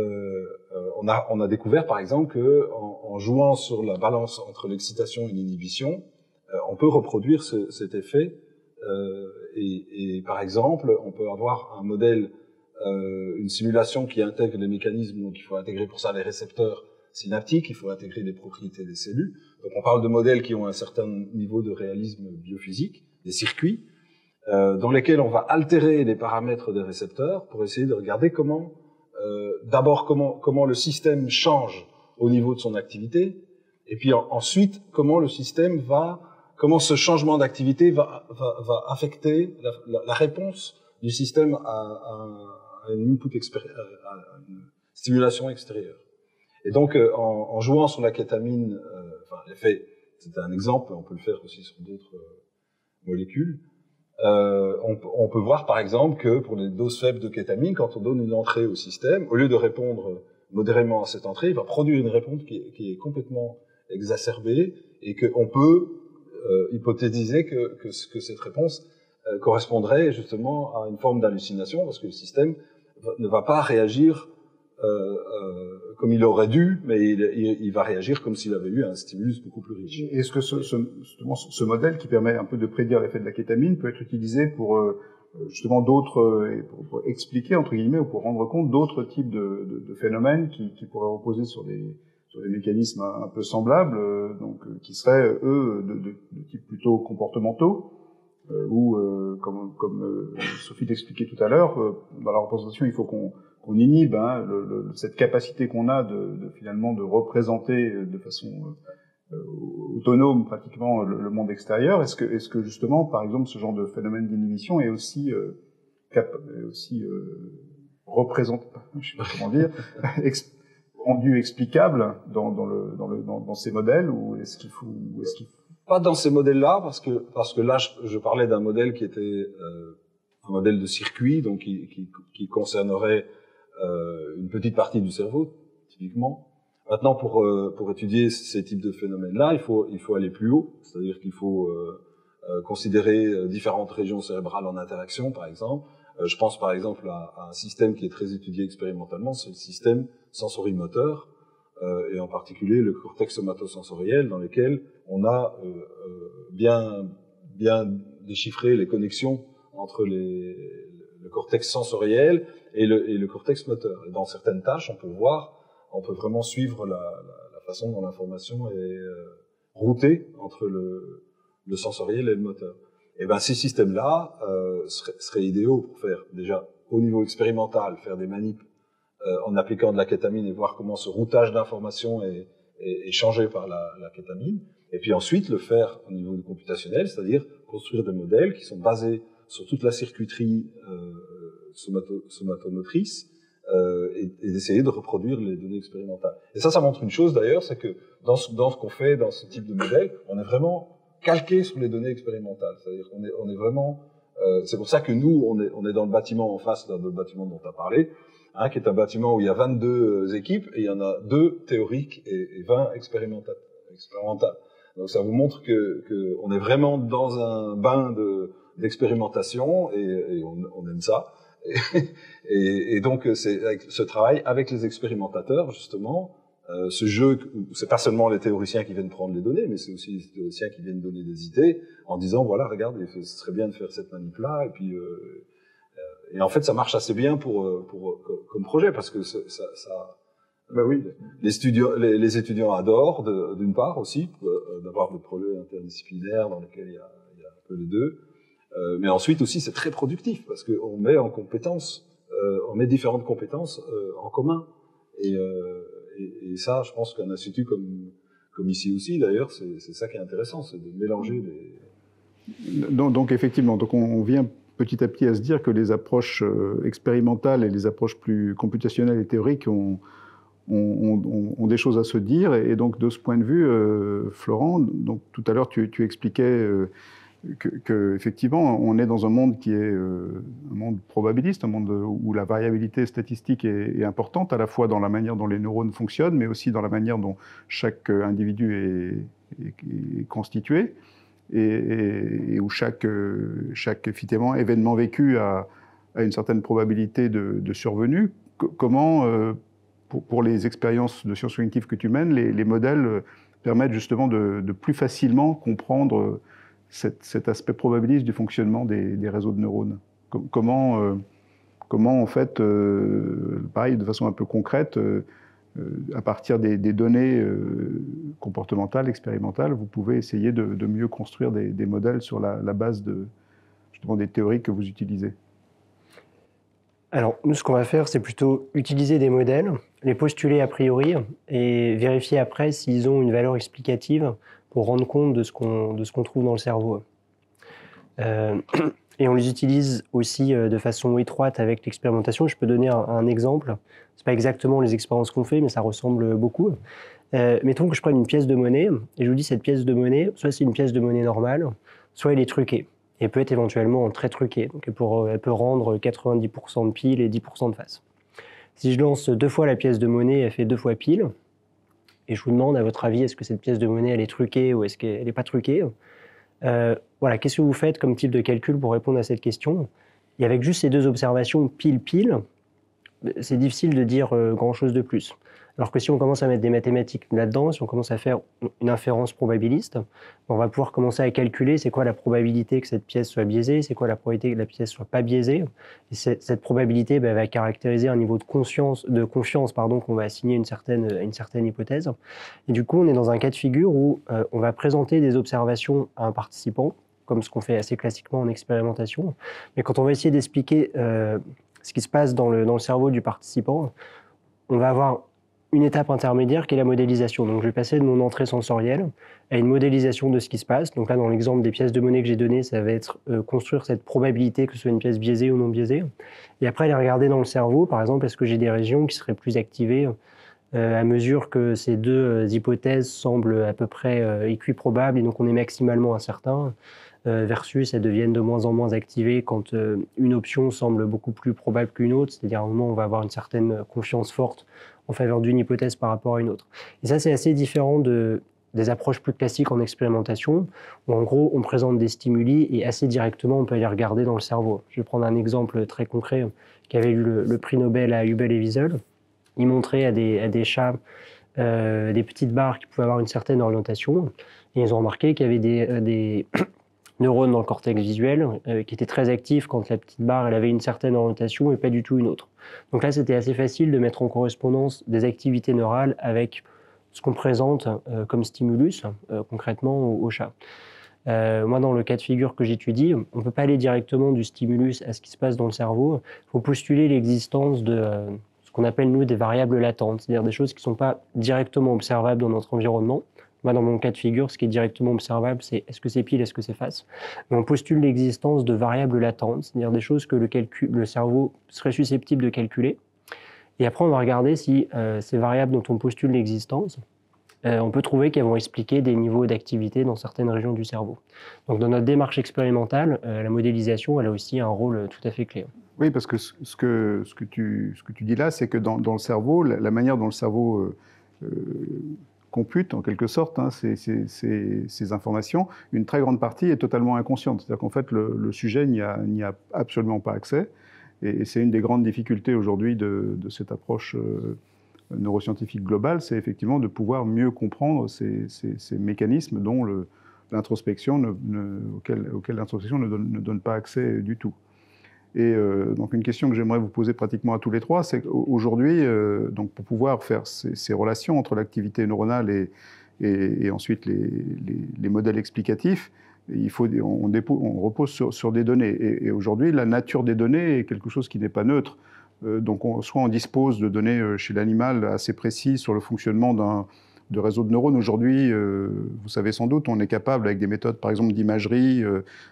on a découvert, par exemple, que en jouant sur la balance entre l'excitation et l'inhibition, on peut reproduire cet effet. Et par exemple, on peut avoir un modèle, une simulation qui intègre les mécanismes. Donc, il faut intégrer pour ça les récepteurs synaptiques, il faut intégrer les propriétés des cellules. Donc on parle de modèles qui ont un certain niveau de réalisme biophysique, des circuits, dans lesquels on va altérer les paramètres des récepteurs pour essayer de regarder d'abord comment le système change au niveau de son activité, et puis ensuite comment ce changement d'activité va affecter la réponse du système à une stimulation extérieure. Et donc, en jouant sur la kétamine, l'effet, c'est un exemple, on peut le faire aussi sur d'autres molécules, on peut voir par exemple que pour les doses faibles de kétamine, quand on donne une entrée au système, au lieu de répondre modérément à cette entrée, il va produire une réponse qui est complètement exacerbée et qu'on peut hypothétiser que cette réponse correspondrait justement à une forme d'hallucination parce que le système ne va pas réagir comme il aurait dû, mais il va réagir comme s'il avait eu un stimulus beaucoup plus riche. Est-ce que ce modèle qui permet un peu de prédire l'effet de la kétamine peut être utilisé pour justement pour expliquer, entre guillemets, ou pour rendre compte d'autres types de phénomènes qui pourraient reposer sur des mécanismes un peu semblables, qui seraient, eux, de type plutôt comportementaux, ou comme Sophie l'expliquait tout à l'heure, dans la représentation, il faut qu'on inhibe cette capacité qu'on a finalement de représenter de façon autonome pratiquement le monde extérieur. Est-ce que justement, par exemple, ce genre de phénomène d'inhibition est aussi représenté, je sais pas comment dire, rendu explicable dans ces modèles, ou est-ce qu'il faut pas dans ces modèles-là, parce que là, je parlais d'un modèle qui était un modèle de circuit, donc qui concernerait une petite partie du cerveau, typiquement. Maintenant, pour étudier ces types de phénomènes-là, il faut aller plus haut, c'est-à-dire qu'il faut considérer différentes régions cérébrales en interaction, par exemple. Je pense par exemple à un système qui est très étudié expérimentalement, c'est le système sensorimoteur, et en particulier le cortex somatosensoriel, dans lequel on a bien déchiffré les connexions entre le cortex sensoriel et le cortex moteur. Et dans certaines tâches, on peut vraiment suivre la façon dont l'information est routés entre le sensoriel et le moteur. Et ben ces systèmes-là seraient idéaux pour faire déjà au niveau expérimental, faire des manips en appliquant de la kétamine et voir comment ce routage d'informations est changé par la kétamine. Et puis ensuite le faire au niveau computationnel, c'est-à-dire construire des modèles qui sont basés sur toute la circuiterie somatomotrice et d'essayer de reproduire les données expérimentales. Et ça montre une chose d'ailleurs, c'est que dans ce qu'on fait, dans ce type de modèle, on est vraiment calqué sur les données expérimentales. C'est-à-dire qu'on est vraiment... c'est pour ça que nous, on est dans le bâtiment en face, dans le bâtiment dont tu as parlé, qui est un bâtiment où il y a 22 équipes, et il y en a 2 théoriques et 20 expérimentales. Donc ça vous montre que on est vraiment dans un bain d'expérimentation, et on aime ça. Et donc c'est avec ce travail avec les expérimentateurs, justement, ce jeu, c'est pas seulement les théoriciens qui viennent prendre les données, mais c'est aussi les théoriciens qui viennent donner des idées en disant voilà, regarde, ce serait bien de faire cette manip-là, et puis et en fait ça marche assez bien comme projet, parce que ça ben oui, les étudiants adorent d'une part aussi d'avoir des projets interdisciplinaires dans lesquels il y a un peu les deux, mais ensuite aussi c'est très productif parce qu'on met en compétences, on met différentes compétences en commun, et ça, je pense qu'un institut comme ici aussi, d'ailleurs, c'est ça qui est intéressant, c'est de mélanger les... Donc effectivement, donc on vient petit à petit à se dire que les approches expérimentales et les approches plus computationnelles et théoriques ont des choses à se dire, et donc de ce point de vue, Florent, donc tout à l'heure tu expliquais que effectivement on est dans un monde qui est un monde probabiliste, un monde où la variabilité statistique est importante, à la fois dans la manière dont les neurones fonctionnent, mais aussi dans la manière dont chaque individu est constitué, et où chaque effectivement événement vécu a une certaine probabilité de survenue. Comment pour les expériences de sciences cognitives que tu mènes, les modèles permettent justement de plus facilement comprendre cet aspect probabiliste du fonctionnement des réseaux de neurones. Comment en fait, pareil, de façon un peu concrète, à partir des données comportementales, expérimentales, vous pouvez essayer de mieux construire des modèles sur la base justement des théories que vous utilisez? Alors, nous, ce qu'on va faire, c'est plutôt utiliser des modèles, les postuler a priori et vérifier après s'ils ont une valeur explicative pour rendre compte de ce qu'on trouve dans le cerveau. Et on les utilise aussi de façon étroite avec l'expérimentation. Je peux donner un exemple. Ce n'est pas exactement les expériences qu'on fait, mais ça ressemble beaucoup. Mettons que je prenne une pièce de monnaie et je vous dis cette pièce de monnaie, soit c'est une pièce de monnaie normale, soit elle est truquée. Et peut être éventuellement très truquée. Donc elle peut rendre 90% de pile et 10% de face. Si je lance 2 fois la pièce de monnaie, elle fait 2 fois pile. Et je vous demande, à votre avis, est-ce que cette pièce de monnaie, elle est truquée ou est-ce qu'elle n'est pas truquée? Voilà, qu'est-ce que vous faites comme type de calcul pour répondre à cette question? Et avec juste ces 2 observations pile-pile, c'est difficile de dire grand-chose de plus. Alors que si on commence à mettre des mathématiques là-dedans, si on commence à faire une inférence probabiliste, on va pouvoir commencer à calculer c'est quoi la probabilité que cette pièce soit biaisée, c'est quoi la probabilité que la pièce soit pas biaisée. Et cette probabilité va caractériser un niveau de confiance qu'on va assigner à une certaine hypothèse. Et du coup, on est dans un cas de figure où on va présenter des observations à un participant, comme ce qu'on fait assez classiquement en expérimentation. Mais quand on va essayer d'expliquer ce qui se passe dans le cerveau du participant, on va avoir une étape intermédiaire qui est la modélisation. Donc je vais passer de mon entrée sensorielle à une modélisation de ce qui se passe. Donc là, dans l'exemple des pièces de monnaie que j'ai donné, ça va être construire cette probabilité que ce soit une pièce biaisée ou non biaisée. Et après, aller regarder dans le cerveau, par exemple, est-ce que j'ai des régions qui seraient plus activées à mesure que ces 2 hypothèses semblent à peu près équiprobables et donc on est maximalement incertain, versus elles deviennent de moins en moins activées quand une option semble beaucoup plus probable qu'une autre, c'est-à-dire à un moment où on va avoir une certaine confiance forte en faveur d'une hypothèse par rapport à une autre. Et ça, c'est assez différent des approches plus classiques en expérimentation, où en gros, on présente des stimuli et assez directement, on peut aller regarder dans le cerveau. Je vais prendre un exemple très concret qui avait eu le prix Nobel à Hubel et Wiesel. Ils montraient à des chats des petites barres qui pouvaient avoir une certaine orientation, et ils ont remarqué qu'il y avait des neurones dans le cortex visuel qui étaient très actifs quand la petite barre elle avait une certaine orientation et pas du tout une autre. Donc là, c'était assez facile de mettre en correspondance des activités neurales avec ce qu'on présente comme stimulus concrètement au chat. Moi, dans le cas de figure que j'étudie, on ne peut pas aller directement du stimulus à ce qui se passe dans le cerveau. Il faut postuler l'existence de ce qu'on appelle, nous, des variables latentes, c'est-à-dire des choses qui ne sont pas directement observables dans notre environnement. Moi, dans mon cas de figure, ce qui est directement observable, c'est est-ce que c'est pile, est-ce que c'est face. Mais on postule l'existence de variables latentes, c'est-à-dire des choses que le cerveau serait susceptible de calculer. Et après, on va regarder si ces variables dont on postule l'existence, on peut trouver qu'elles vont expliquer des niveaux d'activité dans certaines régions du cerveau. Donc, dans notre démarche expérimentale, la modélisation, elle a aussi un rôle tout à fait clé. Oui, parce que ce que tu dis là, c'est que dans le cerveau, la manière dont le cerveau compute, en quelque sorte, hein, ces informations, une très grande partie est totalement inconsciente. C'est-à-dire qu'en fait, le sujet n'y a absolument pas accès. Et c'est une des grandes difficultés aujourd'hui de cette approche neuroscientifique globale, c'est effectivement de pouvoir mieux comprendre ces mécanismes dont l'introspection auquel l'introspection ne donne pas accès du tout. Et donc une question que j'aimerais vous poser pratiquement à tous les trois, c'est qu'aujourd'hui, donc pour pouvoir faire ces relations entre l'activité neuronale et ensuite les modèles explicatifs, on repose sur des données. Et aujourd'hui, la nature des données est quelque chose qui n'est pas neutre. Donc soit on dispose de données chez l'animal assez précises sur le fonctionnement de réseaux de neurones. Aujourd'hui, vous savez sans doute, on est capable, avec des méthodes par exemple d'imagerie,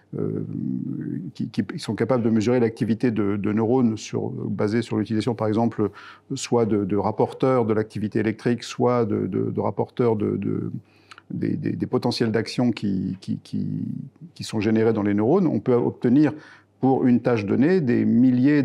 qui sont capables de mesurer l'activité de neurones basées sur l'utilisation par exemple soit de rapporteurs de l'activité électrique, soit de rapporteurs des potentiels d'action qui sont générés dans les neurones. On peut obtenir pour une tâche donnée des milliers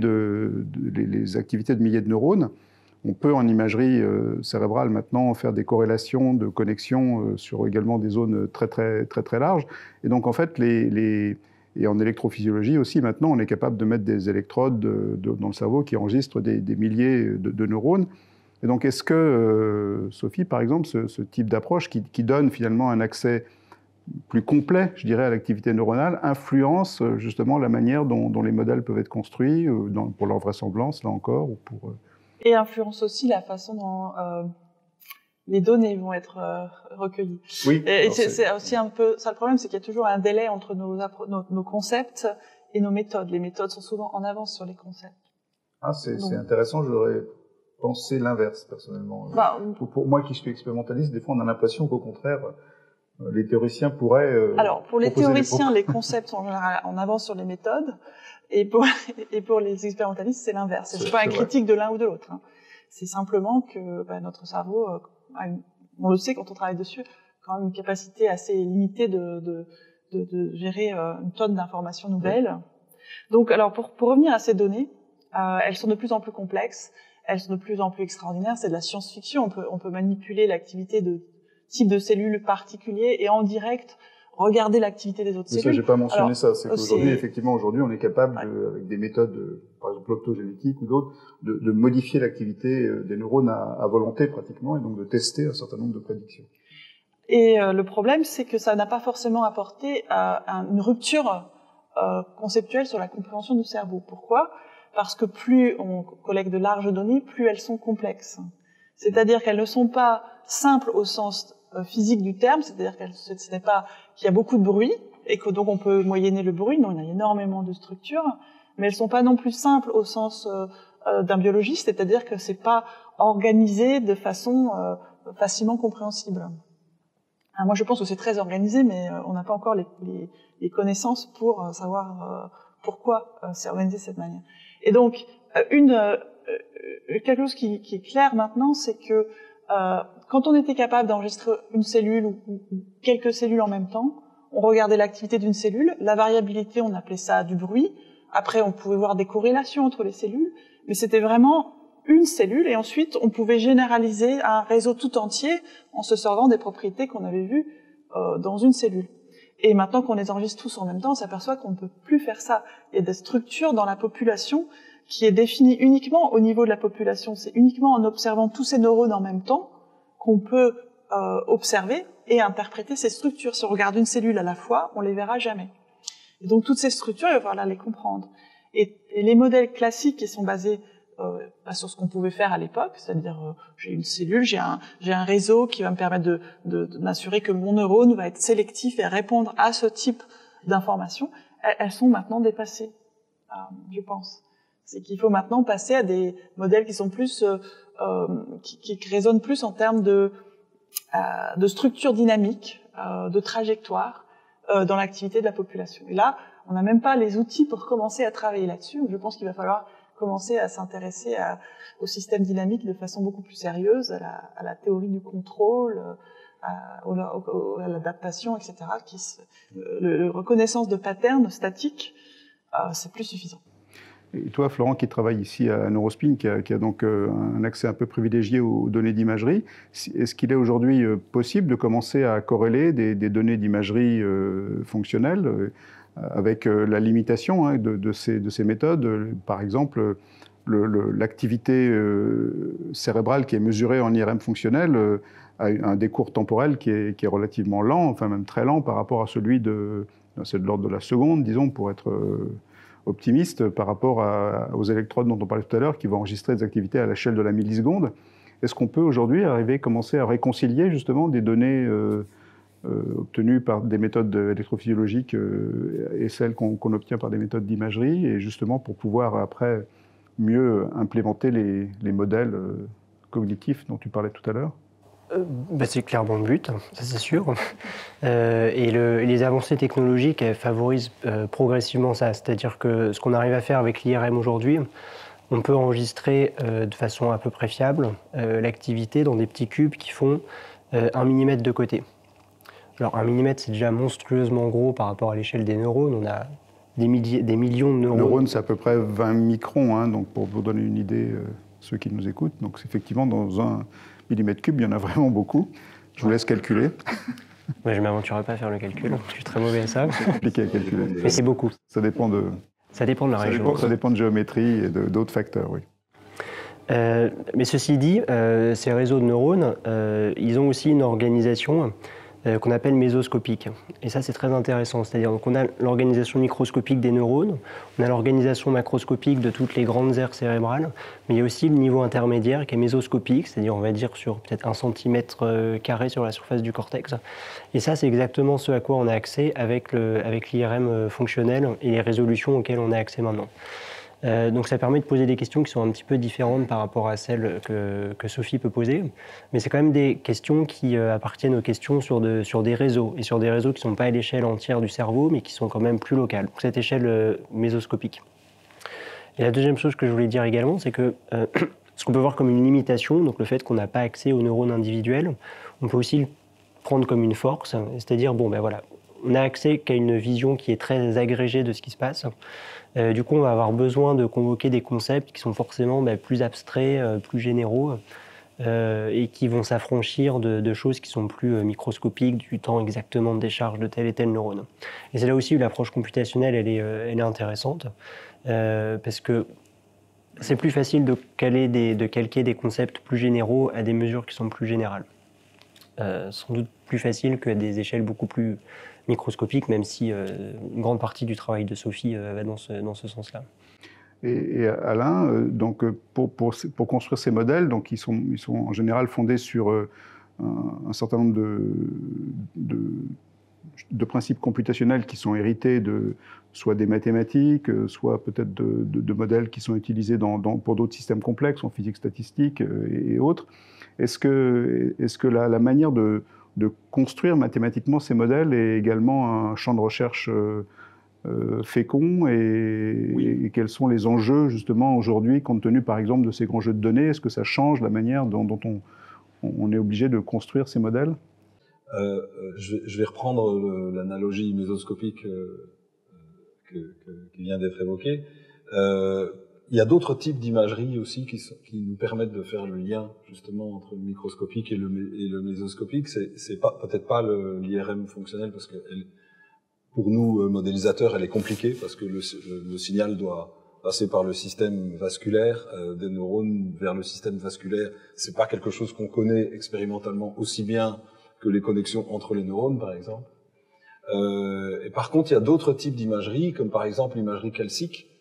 les activités de milliers de neurones. On peut en imagerie cérébrale maintenant faire des corrélations de connexions sur également des zones très très très très larges. Et donc en fait et en électrophysiologie aussi maintenant on est capable de mettre des électrodes dans le cerveau qui enregistrent des milliers de neurones. Et donc est-ce que Sophie par exemple ce type d'approche qui donne finalement un accès plus complet, je dirais, à l'activité neuronale, influence justement la manière dont les modèles peuvent être construits, pour leur vraisemblance, là encore, ou pour... Et influence aussi la façon dont les données vont être recueillies. Oui. Et c'est aussi un peu ça le problème, c'est qu'il y a toujours un délai entre nos concepts et nos méthodes. Les méthodes sont souvent en avance sur les concepts. Ah, c'est intéressant, j'aurais pensé l'inverse, personnellement. Bah, pour moi qui suis expérimentaliste, des fois on a l'impression qu'au contraire, les théoriciens pourraient... Alors, pour les théoriciens, les concepts sont en général en avance sur les méthodes, et pour les expérimentalistes, c'est l'inverse. C'est pas une critique de l'un ou de l'autre. Hein. C'est simplement que notre cerveau, on le sait quand on travaille dessus, a quand même une capacité assez limitée de gérer une tonne d'informations nouvelles. Donc, alors, pour revenir à ces données, elles sont de plus en plus complexes, elles sont de plus en plus extraordinaires. C'est de la science-fiction. On peut manipuler l'activité de type de cellules particuliers et en direct regarder l'activité des autres cellules. Ça, j'ai pas mentionné ça. C'est qu'aujourd'hui, effectivement, on est capable, avec des méthodes, par exemple l'optogénétique ou d'autres, de modifier l'activité des neurones à volonté pratiquement, et donc de tester un certain nombre de prédictions. Et le problème, c'est que ça n'a pas forcément apporté une rupture conceptuelle sur la compréhension du cerveau. Pourquoi ? Parce que plus on collecte de larges données, plus elles sont complexes. C'est-à-dire qu'elles ne sont pas simples au sens physique du terme, c'est-à-dire ce n'est pas qu'il y a beaucoup de bruit et que donc on peut moyenner le bruit, non, il y a énormément de structures, mais elles sont pas non plus simples au sens d'un biologiste, c'est-à-dire que c'est pas organisé de façon facilement compréhensible. Alors moi je pense que c'est très organisé, mais on n'a pas encore les connaissances pour savoir pourquoi c'est organisé de cette manière. Et donc quelque chose qui est clair maintenant, c'est que quand on était capable d'enregistrer une cellule ou quelques cellules en même temps, on regardait l'activité d'une cellule, la variabilité, on appelait ça du bruit. Après, on pouvait voir des corrélations entre les cellules, mais c'était vraiment une cellule, et ensuite, on pouvait généraliser un réseau tout entier en se servant des propriétés qu'on avait vues dans une cellule. Et maintenant qu'on les enregistre tous en même temps, on s'aperçoit qu'on ne peut plus faire ça. Il y a des structures dans la population qui est définie uniquement au niveau de la population. C'est uniquement en observant tous ces neurones en même temps qu'on peut observer et interpréter ces structures. Si on regarde une cellule à la fois, on les verra jamais. Et donc toutes ces structures, il va falloir les comprendre. Et les modèles classiques qui sont basés sur ce qu'on pouvait faire à l'époque, c'est-à-dire j'ai une cellule, j'ai un réseau qui va me permettre de m'assurer que mon neurone va être sélectif et répondre à ce type d'informations. Elles sont maintenant dépassées, je pense. C'est qu'il faut maintenant passer à des modèles qui sont plus, qui résonnent plus en termes de structure dynamique, de trajectoire dans l'activité de la population. Et là, on n'a même pas les outils pour commencer à travailler là-dessus. Je pense qu'il va falloir commencer à s'intéresser au système dynamique de façon beaucoup plus sérieuse, à la théorie du contrôle, à l'adaptation, etc. Le reconnaissance de patterns statiques, c'est plus suffisant. Et toi, Florent, qui travaille ici à Neurospin, qui a donc un accès un peu privilégié aux données d'imagerie, est-ce qu'il est aujourd'hui possible de commencer à corréler des données d'imagerie fonctionnelles avec la limitation de ces méthodes? Par exemple, l'activité cérébrale qui est mesurée en IRM fonctionnel a un décours temporel qui est relativement lent, enfin même très lent par rapport à celui c'est de l'ordre de la seconde, disons, pour être optimiste par rapport aux électrodes dont on parlait tout à l'heure, qui vont enregistrer des activités à l'échelle de la milliseconde. Est-ce qu'on peut aujourd'hui commencer à réconcilier justement des données obtenues par des méthodes électrophysiologiques et celles qu'on obtient par des méthodes d'imagerie, et justement pour pouvoir après mieux implémenter les modèles cognitifs dont tu parlais tout à l'heure? C'est clairement le but, ça c'est sûr. Et les avancées technologiques elles favorisent progressivement ça. C'est-à-dire que ce qu'on arrive à faire avec l'IRM aujourd'hui, on peut enregistrer de façon à peu près fiable l'activité dans des petits cubes qui font 1 mm de côté. Alors 1 mm c'est déjà monstrueusement gros par rapport à l'échelle des neurones. On a des millions de neurones. Neurones, c'est à peu près 20 microns, donc pour vous donner une idée, ceux qui nous écoutent. Donc effectivement, dans 1 millimètre cube, il y en a vraiment beaucoup. Je vous laisse calculer. Moi, je ne m'aventurerai pas à faire le calcul, je suis très mauvais à ça. C'est compliqué à calculer. Mais c'est beaucoup. Ça dépend de la région. Ça dépend de géométrie et d'autres facteurs, oui. Mais ceci dit, ces réseaux de neurones, ils ont aussi une organisation qu'on appelle mésoscopique. Et ça, c'est très intéressant. C'est-à-dire qu'on a l'organisation microscopique des neurones, on a l'organisation macroscopique de toutes les grandes aires cérébrales, mais il y a aussi le niveau intermédiaire qui est mésoscopique, c'est-à-dire on va dire sur peut-être 1 cm² sur la surface du cortex. Et ça, c'est exactement ce à quoi on a accès avec l'IRM fonctionnel et les résolutions auxquelles on a accès maintenant. Donc ça permet de poser des questions qui sont un petit peu différentes par rapport à celles que Sophie peut poser, mais c'est quand même des questions qui appartiennent aux questions sur des réseaux, et sur des réseaux qui ne sont pas à l'échelle entière du cerveau, mais qui sont quand même plus locales, donc cette échelle mésoscopique. Et la deuxième chose que je voulais dire également, c'est que ce qu'on peut voir comme une limitation, donc le fait qu'on n'a pas accès aux neurones individuels, on peut aussi le prendre comme une force, c'est-à-dire, on a accès qu'à une vision qui est très agrégée de ce qui se passe. Du coup, on va avoir besoin de convoquer des concepts qui sont forcément plus abstraits, plus généraux, et qui vont s'affranchir de choses qui sont plus microscopiques, du temps exactement de décharge de tel et tel neurone. Et c'est là aussi où l'approche computationnelle elle est intéressante, parce que c'est plus facile de calquer des concepts plus généraux à des mesures qui sont plus générales. Sans doute plus facile qu'à des échelles beaucoup plus microscopiques, même si une grande partie du travail de Sophie va dans ce sens-là. Et Alain, donc pour construire ces modèles, donc ils sont en général fondés sur un certain nombre de principes computationnels qui sont hérités soit des mathématiques, soit peut-être de modèles qui sont utilisés pour d'autres systèmes complexes, en physique statistique et autres. Est-ce que la manière de construire mathématiquement ces modèles est également un champ de recherche fécond, et quels sont les enjeux justement aujourd'hui, compte tenu par exemple de ces grands jeux de données? Est-ce que ça change la manière dont on est obligé de construire ces modèles? Je vais reprendre l'analogie mésoscopique qui vient d'être évoquée. Il y a d'autres types d'imagerie aussi qui nous permettent de faire le lien justement entre le microscopique et le mésoscopique. C'est peut-être pas l'IRM fonctionnel, parce que pour nous modélisateurs, elle est compliquée, parce que le signal doit passer par le système vasculaire des neurones vers le système vasculaire. C'est pas quelque chose qu'on connaît expérimentalement aussi bien que les connexions entre les neurones, par exemple. Et par contre, il y a d'autres types d'imagerie, comme par exemple l'imagerie calcique,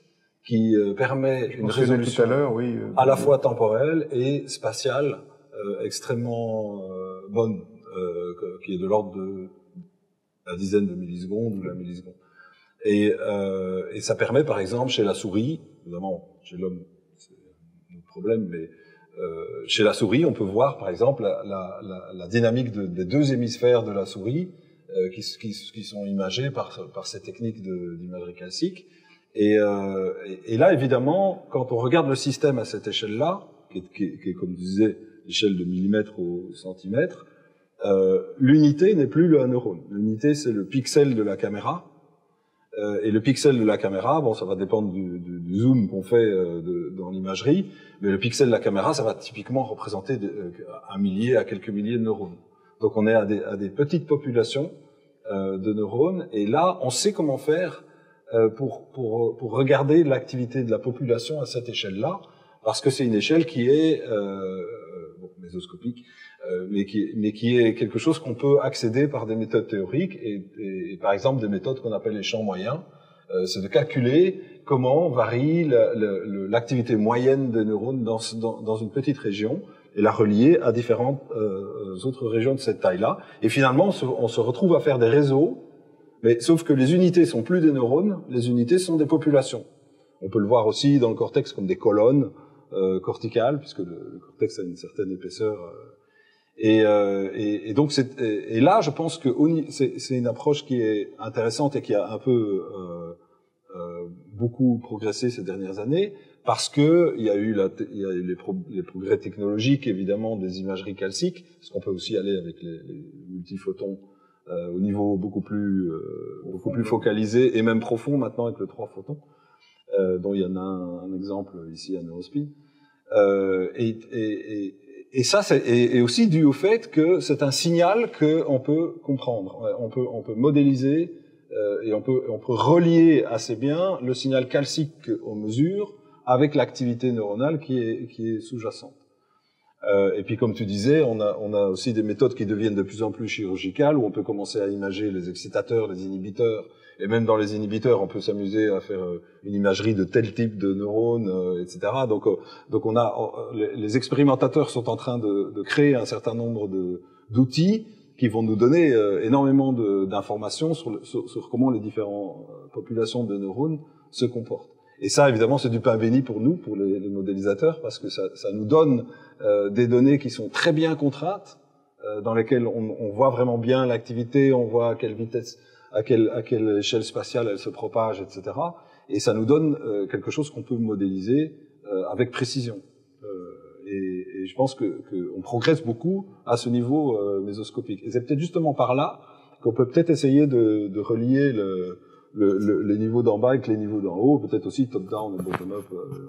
qui permet une résolution tout à l'heure, oui, à la fois temporelle et spatiale extrêmement bonne, qui est de l'ordre de la dizaine de millisecondes ou la milliseconde. Et ça permet, par exemple, chez la souris, évidemment, chez l'homme, c'est un autre problème, mais chez la souris, on peut voir, par exemple, la dynamique des deux hémisphères de la souris qui sont imagés par ces techniques d'imagerie classique. Et là, évidemment, quand on regarde le système à cette échelle-là, qui est, comme je disais, l'échelle de millimètre au centimètre, l'unité n'est plus un neurone. L'unité, c'est le pixel de la caméra. Et le pixel de la caméra, bon, ça va dépendre du zoom qu'on fait dans l'imagerie, mais le pixel de la caméra, ça va typiquement représenter un millier à quelques milliers de neurones. Donc on est à des petites populations de neurones, et là, on sait comment faire pour regarder l'activité de la population à cette échelle-là, parce que c'est une échelle qui est mésoscopique, mais qui est quelque chose qu'on peut accéder par des méthodes théoriques et par exemple des méthodes qu'on appelle les champs moyens. C'est de calculer comment varie l'activité moyenne des neurones dans une petite région et la relier à différentes autres régions de cette taille-là. Et finalement, on se retrouve à faire des réseaux, mais sauf que les unités sont plus des neurones, les unités sont des populations. On peut le voir aussi dans le cortex comme des colonnes corticales, puisque le cortex a une certaine épaisseur. Et donc et là, je pense que c'est une approche qui est intéressante et qui a un peu beaucoup progressé ces dernières années, parce que il y a eu les progrès technologiques, évidemment, des imageries calciques, parce qu'on peut aussi aller avec les multiphotons au niveau beaucoup plus focalisé et même profond maintenant avec le 3 photons, dont il y en a un exemple ici à Neurospin. Et ça, c'est aussi dû au fait que c'est un signal qu'on peut comprendre. On peut modéliser et on peut relier assez bien le signal calcique qu'on mesure avec l'activité neuronale qui est sous-jacente. Et puis, comme tu disais, on a aussi des méthodes qui deviennent de plus en plus chirurgicales, où on peut commencer à imager les excitateurs, les inhibiteurs, et même dans les inhibiteurs, on peut s'amuser à faire une imagerie de tel type de neurones, etc. Donc on a les expérimentateurs sont en train de créer un certain nombre d'outils qui vont nous donner énormément d'informations sur comment les différentes populations de neurones se comportent. Et ça, évidemment, c'est du pain béni pour nous, pour les modélisateurs, parce que ça nous donne des données qui sont très bien contraintes, dans lesquelles on voit vraiment bien l'activité, on voit à quelle vitesse, à quelle échelle spatiale elle se propage, etc. Et ça nous donne quelque chose qu'on peut modéliser avec précision. Et je pense qu'on progresse beaucoup à ce niveau mésoscopique. Et c'est peut-être justement par là qu'on peut peut-être essayer de relier les niveaux d'en bas avec les niveaux d'en haut, peut-être aussi top-down et bottom-up,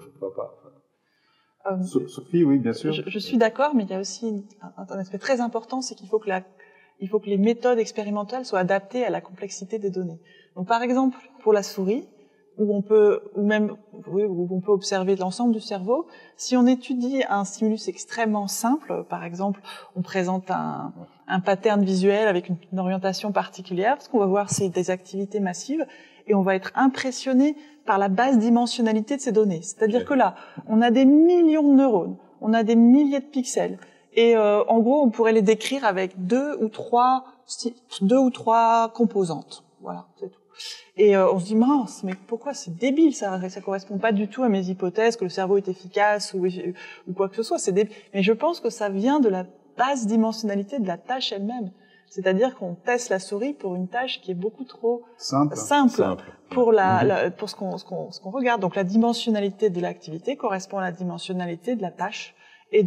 Sophie, oui, bien sûr. Je suis d'accord, mais il y a aussi un aspect très important, c'est qu'il faut que les méthodes expérimentales soient adaptées à la complexité des données. Donc, par exemple, pour la souris, où on peut observer l'ensemble du cerveau, si on étudie un stimulus extrêmement simple, par exemple, on présente un pattern visuel avec une orientation particulière, ce qu'on va voir, c'est des activités massives, et on va être impressionné par la basse dimensionnalité de ces données. C'est-à-dire que là, on a des millions de neurones, on a des milliers de pixels, et en gros, on pourrait les décrire avec deux ou trois composantes. Voilà, c'est tout. Et on se dit, mince, mais pourquoi c'est débile, ça correspond pas du tout à mes hypothèses, que le cerveau est efficace ou quoi que ce soit, c'est débile. Mais je pense que ça vient de la basse dimensionnalité de la tâche elle-même. C'est-à-dire qu'on teste la souris pour une tâche qui est beaucoup trop simple. Pour ce qu'on regarde. Donc la dimensionnalité de l'activité correspond à la dimensionnalité de la tâche et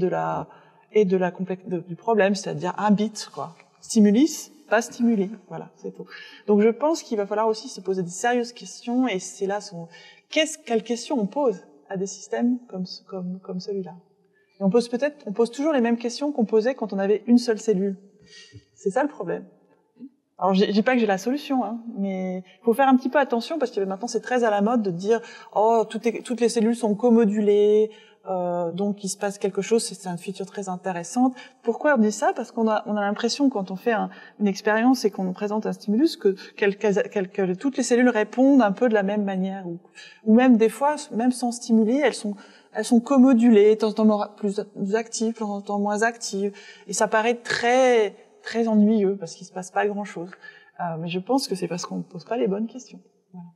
du problème, c'est-à-dire un bit, quoi. Stimulus, pas stimulé. Voilà, c'est tout. Donc je pense qu'il va falloir aussi se poser des sérieuses questions, et c'est là quelles questions on pose à des systèmes comme celui-là. Et on pose toujours les mêmes questions qu'on posait quand on avait une seule cellule. C'est ça le problème. Alors je dis pas que j'ai la solution, hein, mais il faut faire un petit peu attention, parce que maintenant c'est très à la mode de dire toutes les cellules sont comodulées, donc il se passe quelque chose, c'est une feature très intéressante. Pourquoi on dit ça? Parce qu'on a l'impression quand on fait une expérience et qu'on nous présente un stimulus que toutes les cellules répondent un peu de la même manière, ou même des fois, même sans stimuler, elles sont comodulées, de temps en temps plus actives, de temps en temps moins actives, et ça paraît très très ennuyeux parce qu'il se passe pas grand chose. Mais je pense que c'est parce qu'on ne pose pas les bonnes questions. Voilà.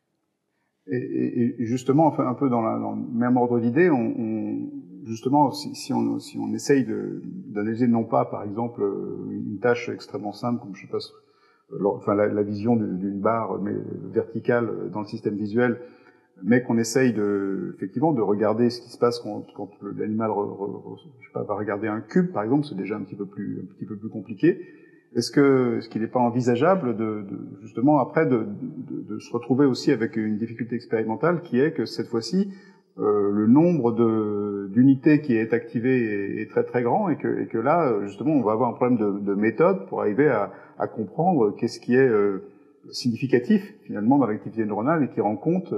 Et justement, enfin, un peu dans le même ordre d'idée, justement, si on essaye d'analyser non pas, par exemple, une tâche extrêmement simple, comme je sais pas, enfin la vision d'une barre verticale dans le système visuel, mais qu'on essaye effectivement de regarder ce qui se passe quand l'animal va regarder un cube, par exemple, c'est déjà un petit peu plus compliqué. Est-ce qu'il n'est pas envisageable justement après de se retrouver aussi avec une difficulté expérimentale qui est que cette fois-ci le nombre d'unités qui est activé est très très grand, et que là justement on va avoir un problème de méthode pour arriver à comprendre qu'est-ce qui est significatif finalement dans l'activité neuronale et qui rend compte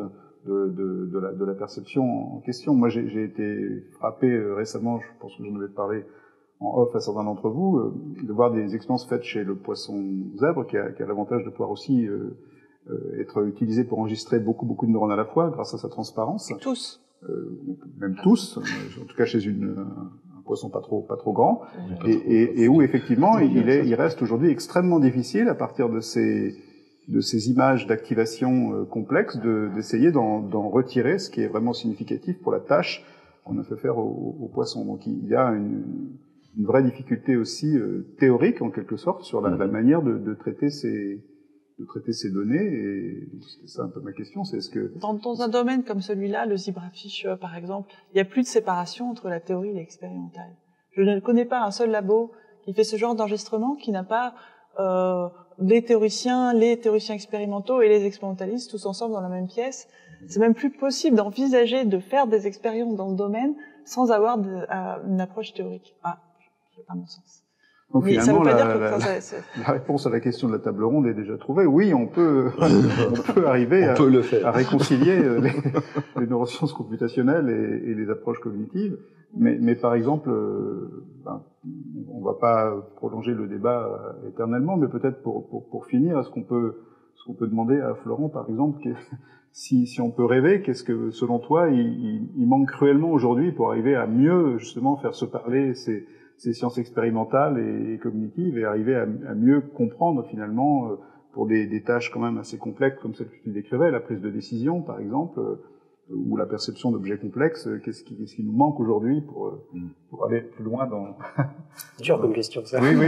de la perception en question. Moi j'ai été frappé récemment, je pense que j'en avais parlé en off à certains d'entre vous, de voir des expériences faites chez le poisson zèbre, qui a l'avantage de pouvoir aussi être utilisé pour enregistrer beaucoup de neurones à la fois, grâce à sa transparence. Tous. Même tous, en tout cas chez un poisson pas trop grand, et où effectivement il reste aujourd'hui extrêmement difficile, à partir de ces images d'activation complexes, d'essayer d'en retirer ce qui est vraiment significatif pour la tâche qu'on a fait faire au poisson. Donc il y a une vraie difficulté aussi théorique en quelque sorte sur la manière de traiter ces données, et c'est ça un peu ma question, c'est est-ce que dans un domaine comme celui-là, le zebrafish par exemple, il n'y a plus de séparation entre la théorie et l'expérimental. Je ne connais pas un seul labo qui fait ce genre d'enregistrement qui n'a pas les théoriciens expérimentaux et les expérimentalistes tous ensemble dans la même pièce. C'est même plus possible d'envisager de faire des expériences dans ce domaine sans avoir une approche théorique. À mon sens. Donc mais finalement, ça veut pas dire que la réponse à la question de la table ronde est déjà trouvée. Oui, on peut arriver à réconcilier les neurosciences computationnelles et les approches cognitives. Mais par exemple, on va pas prolonger le débat éternellement, mais peut-être pour finir, est-ce qu'on peut demander à Florent, par exemple, si on peut rêver, qu'est-ce que, selon toi, il manque cruellement aujourd'hui pour arriver à mieux, justement, faire se parler ces sciences expérimentales et cognitives, et arriver à mieux comprendre, finalement, pour des tâches quand même assez complexes, comme celle que tu décrivais, la prise de décision, par exemple, ou la perception d'objets complexes, qu'est-ce qui nous manque aujourd'hui pour aller plus loin dans... C'est dur comme question, ça. Oui.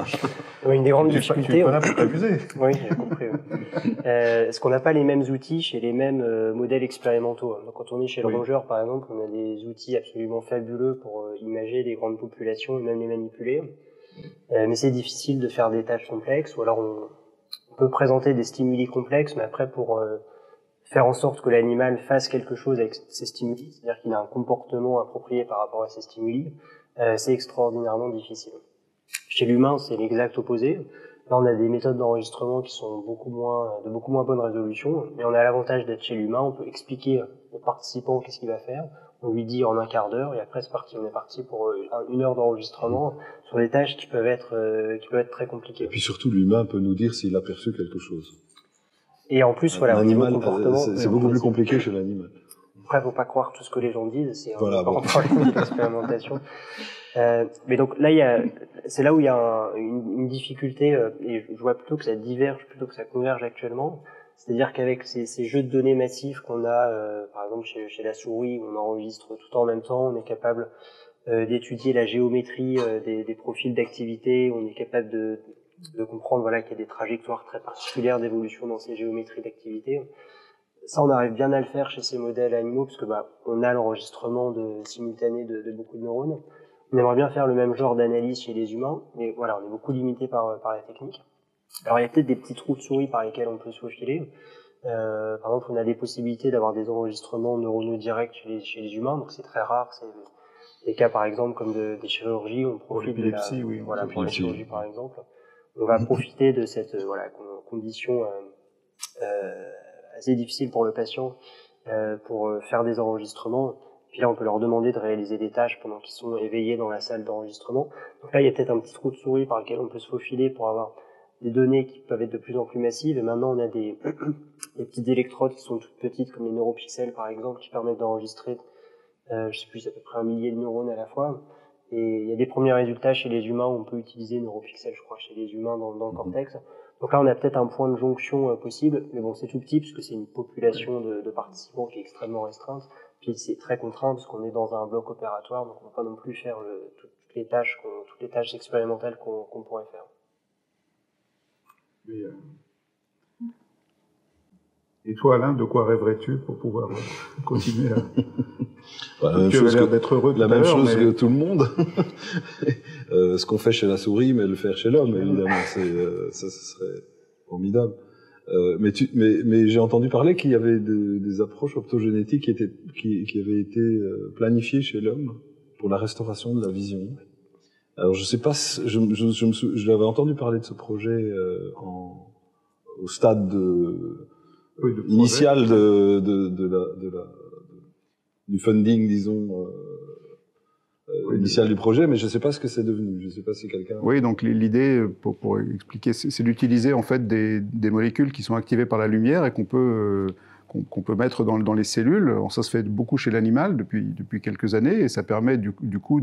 Une des grandes difficultés... Tu es pas là pour t'amuser. Oui, j'ai compris. Est-ce qu'on n'a pas les mêmes outils chez les mêmes modèles expérimentaux? Donc, quand on est chez le rongeur, par exemple, on a des outils absolument fabuleux pour imager les grandes populations et même les manipuler. Mais c'est difficile de faire des tâches complexes, ou alors on peut présenter des stimuli complexes, mais après pour... faire en sorte que l'animal fasse quelque chose avec ses stimuli, c'est-à-dire qu'il a un comportement approprié par rapport à ses stimuli, c'est extraordinairement difficile. Chez l'humain, c'est l'exact opposé. Là, on a des méthodes d'enregistrement qui sont de beaucoup moins bonne résolution, mais on a l'avantage d'être chez l'humain, on peut expliquer au participant qu'est-ce qu'il va faire, on lui dit en un quart d'heure, et après c'est parti, on est parti pour une heure d'enregistrement sur des tâches qui peuvent être très compliquées. Et puis surtout, l'humain peut nous dire s'il a perçu quelque chose. Et en plus, voilà, au niveau comportement, c'est beaucoup plus compliqué chez l'animal. Après, faut pas croire tout ce que les gens disent, c'est voilà, un problème d'expérimentation. Mais donc là, c'est là où il y a une difficulté, et je vois plutôt que ça diverge plutôt que ça converge actuellement. C'est-à-dire qu'avec ces jeux de données massifs qu'on a, par exemple chez la souris, où on enregistre tout en même temps, on est capable d'étudier la géométrie des profils d'activité, on est capable de comprendre qu'il y a des trajectoires très particulières d'évolution dans ces géométries d'activité. Ça, on arrive bien à le faire chez ces modèles animaux, parce que on a l'enregistrement simultané de beaucoup de neurones. On aimerait bien faire le même genre d'analyse chez les humains, mais voilà, on est beaucoup limité par la technique. Alors il y a peut-être des petits trous de souris par lesquels on peut se faufiler. Par exemple, on a des possibilités d'avoir des enregistrements neuronaux directs chez les humains, donc c'est très rare. C'est des cas par exemple comme des chirurgies, on profite pour l'épilepsie, pour la chirurgie par exemple. On va profiter de cette condition assez difficile pour le patient pour faire des enregistrements. Puis là, on peut leur demander de réaliser des tâches pendant qu'ils sont éveillés dans la salle d'enregistrement. Donc là, il y a peut-être un petit trou de souris par lequel on peut se faufiler pour avoir des données qui peuvent être de plus en plus massives. Et maintenant, on a des petites électrodes qui sont toutes petites, comme les neuropixels par exemple, qui permettent d'enregistrer, je sais plus, à peu près 1 millier de neurones à la fois. Et il y a des premiers résultats chez les humains où on peut utiliser neuropixels, je crois, chez les humains dans le cortex. Donc là, on a peut-être un point de jonction possible, mais bon, c'est tout petit puisque c'est une population de participants qui est extrêmement restreinte. Puis c'est très contraint parce qu'on est dans un bloc opératoire, donc on ne peut pas non plus faire toutes les tâches expérimentales qu'on pourrait faire. Et toi, Alain, de quoi rêverais-tu pour pouvoir continuer à... Tu as l'air d'être heureux tout à l'heure. La même chose que tout le monde. Ce qu'on fait chez la souris, mais le faire chez l'homme, évidemment, ça serait formidable. Mais j'ai entendu parler qu'il y avait des approches optogénétiques qui avaient été planifiées chez l'homme pour la restauration de la vision. Alors je sais pas, je l'avais entendu parler de ce projet au stade initial du funding, disons, initial du projet, mais je ne sais pas ce que c'est devenu. Je ne sais pas si quelqu'un... Oui, donc l'idée, pour expliquer, c'est d'utiliser en fait des molécules qui sont activées par la lumière et qu'on peut mettre dans les cellules. Alors, ça se fait beaucoup chez l'animal depuis quelques années, et ça permet du coup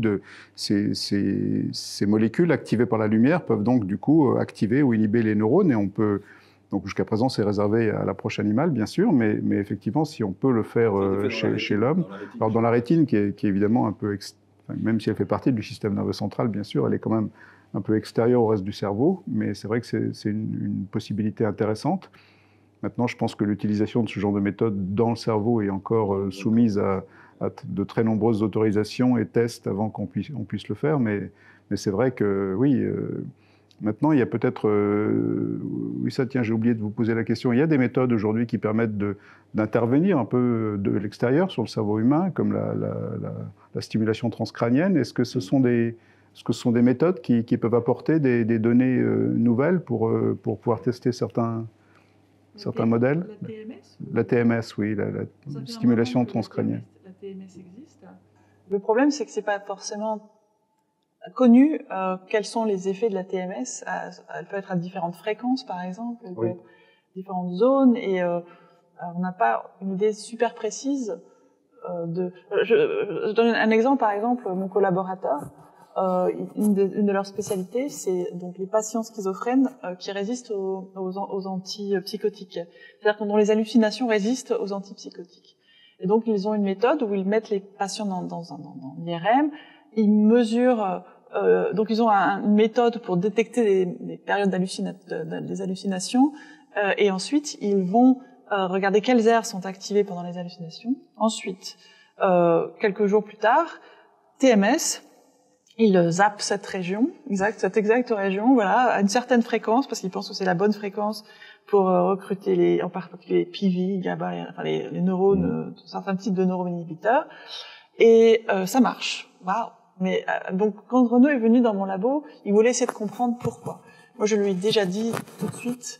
ces molécules activées par la lumière peuvent donc du coup activer ou inhiber les neurones, et on peut... Donc jusqu'à présent, c'est réservé à l'approche animale, bien sûr, mais effectivement, si on peut le faire chez l'homme, alors dans la rétine, qui est évidemment un peu, même si elle fait partie du système nerveux central, bien sûr, elle est quand même un peu extérieure au reste du cerveau, mais c'est vrai que c'est une possibilité intéressante. Maintenant, je pense que l'utilisation de ce genre de méthode dans le cerveau est encore soumise à de très nombreuses autorisations et tests avant qu'on puisse le faire, mais c'est vrai que oui... Maintenant, il y a peut-être... oui, ça, tiens, j'ai oublié de vous poser la question. Il y a des méthodes aujourd'hui qui permettent d'intervenir un peu de l'extérieur sur le cerveau humain, comme la stimulation transcrânienne. Est-ce que ce sont des méthodes qui peuvent apporter des données nouvelles pour pouvoir tester certains modèles? La TMS? La TMS, oui, la stimulation transcrânienne. La TMS existe. Le problème, c'est que ce n'est pas forcément connu quels sont les effets de la TMS. Elle peut être à différentes fréquences, par exemple, elle peut être à différentes zones, et on n'a pas une idée super précise je donne un exemple, par exemple, mon collaborateur, une de leurs spécialités, c'est donc les patients schizophrènes qui résistent aux antipsychotiques. C'est-à-dire que dont les hallucinations résistent aux antipsychotiques. Et donc, ils ont une méthode où ils mettent les patients dans un IRM, ils mesurent... donc ils ont une méthode pour détecter des périodes des hallucinations, et ensuite ils vont regarder quelles aires sont activées pendant les hallucinations. Ensuite, quelques jours plus tard, TMS, ils zappent cette région, cette exacte région, voilà, à une certaine fréquence, parce qu'ils pensent que c'est la bonne fréquence pour recruter en particulier les PV, GABA, enfin les neurones, certains types de neurones inhibiteurs, et ça marche. Waouh! Mais donc, quand Renaud est venu dans mon labo, il voulait essayer de comprendre pourquoi. Moi, je lui ai déjà dit tout de suite,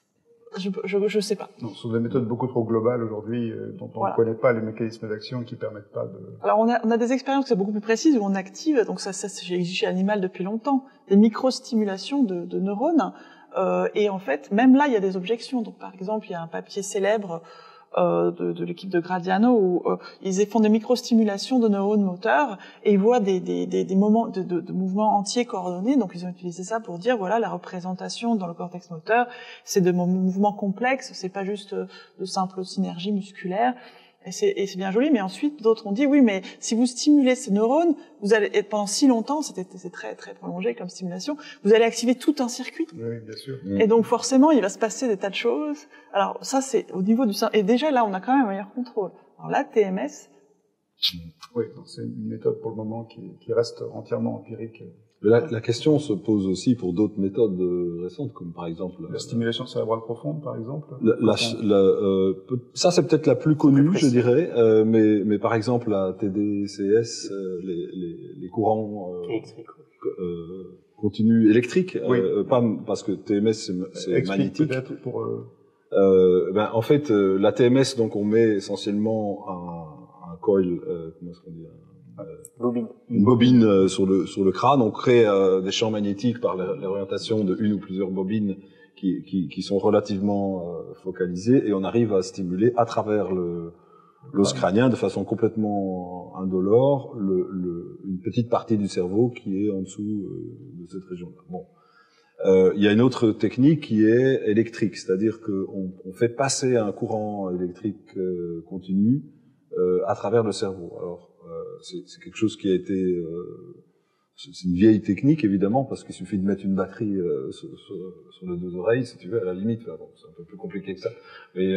je sais pas. Non, ce sont des méthodes beaucoup trop globales aujourd'hui, dont on ne connaît pas les mécanismes d'action qui permettent pas de... Alors, on a des expériences qui sont beaucoup plus précises où on active, donc ça j'ai chez l'animal depuis longtemps, des microstimulations de neurones, et en fait, même là, il y a des objections. Donc, par exemple, il y a un papier célèbre de l'équipe de Gradiano où ils font des microstimulations de neurones moteurs et ils voient des moments de mouvements entiers coordonnés. Donc ils ont utilisé ça pour dire voilà, la représentation dans le cortex moteur, c'est de mouvements complexes, c'est pas juste de simples synergies musculaires. Et c'est bien joli, mais ensuite d'autres ont dit oui, mais si vous stimulez ces neurones, vous allez pendant si longtemps, c'est très très prolongé comme stimulation, vous allez activer tout un circuit. Oui, bien sûr. Et donc forcément, il va se passer des tas de choses. Alors ça, c'est au niveau du sein. Et déjà là, on a quand même un meilleur contrôle. Alors là, TMS. Oui, c'est une méthode pour le moment qui reste entièrement empirique. La question se pose aussi pour d'autres méthodes récentes, comme par exemple... La stimulation cérébrale profonde, par exemple. Ça, c'est peut-être la plus connue, je dirais, mais par exemple, la TDCS, les courants continus électriques, pas parce que TMS, c'est magnétique. Peut-être pour... en fait, la TMS, donc on met essentiellement un coil, comment est-ce une bobine sur le crâne. On crée des champs magnétiques par l'orientation de une ou plusieurs bobines qui sont relativement focalisées, et on arrive à stimuler à travers l'os crânien de façon complètement indolore une petite partie du cerveau qui est en dessous de cette région-là. Bon. Il y a une autre technique qui est électrique, c'est-à-dire qu'on fait passer un courant électrique continu à travers le cerveau. Alors, c'est quelque chose qui a été... c'est une vieille technique, évidemment, parce qu'il suffit de mettre une batterie sur les deux oreilles, si tu veux, à la limite. Enfin, bon, c'est un peu plus compliqué que ça. Mais,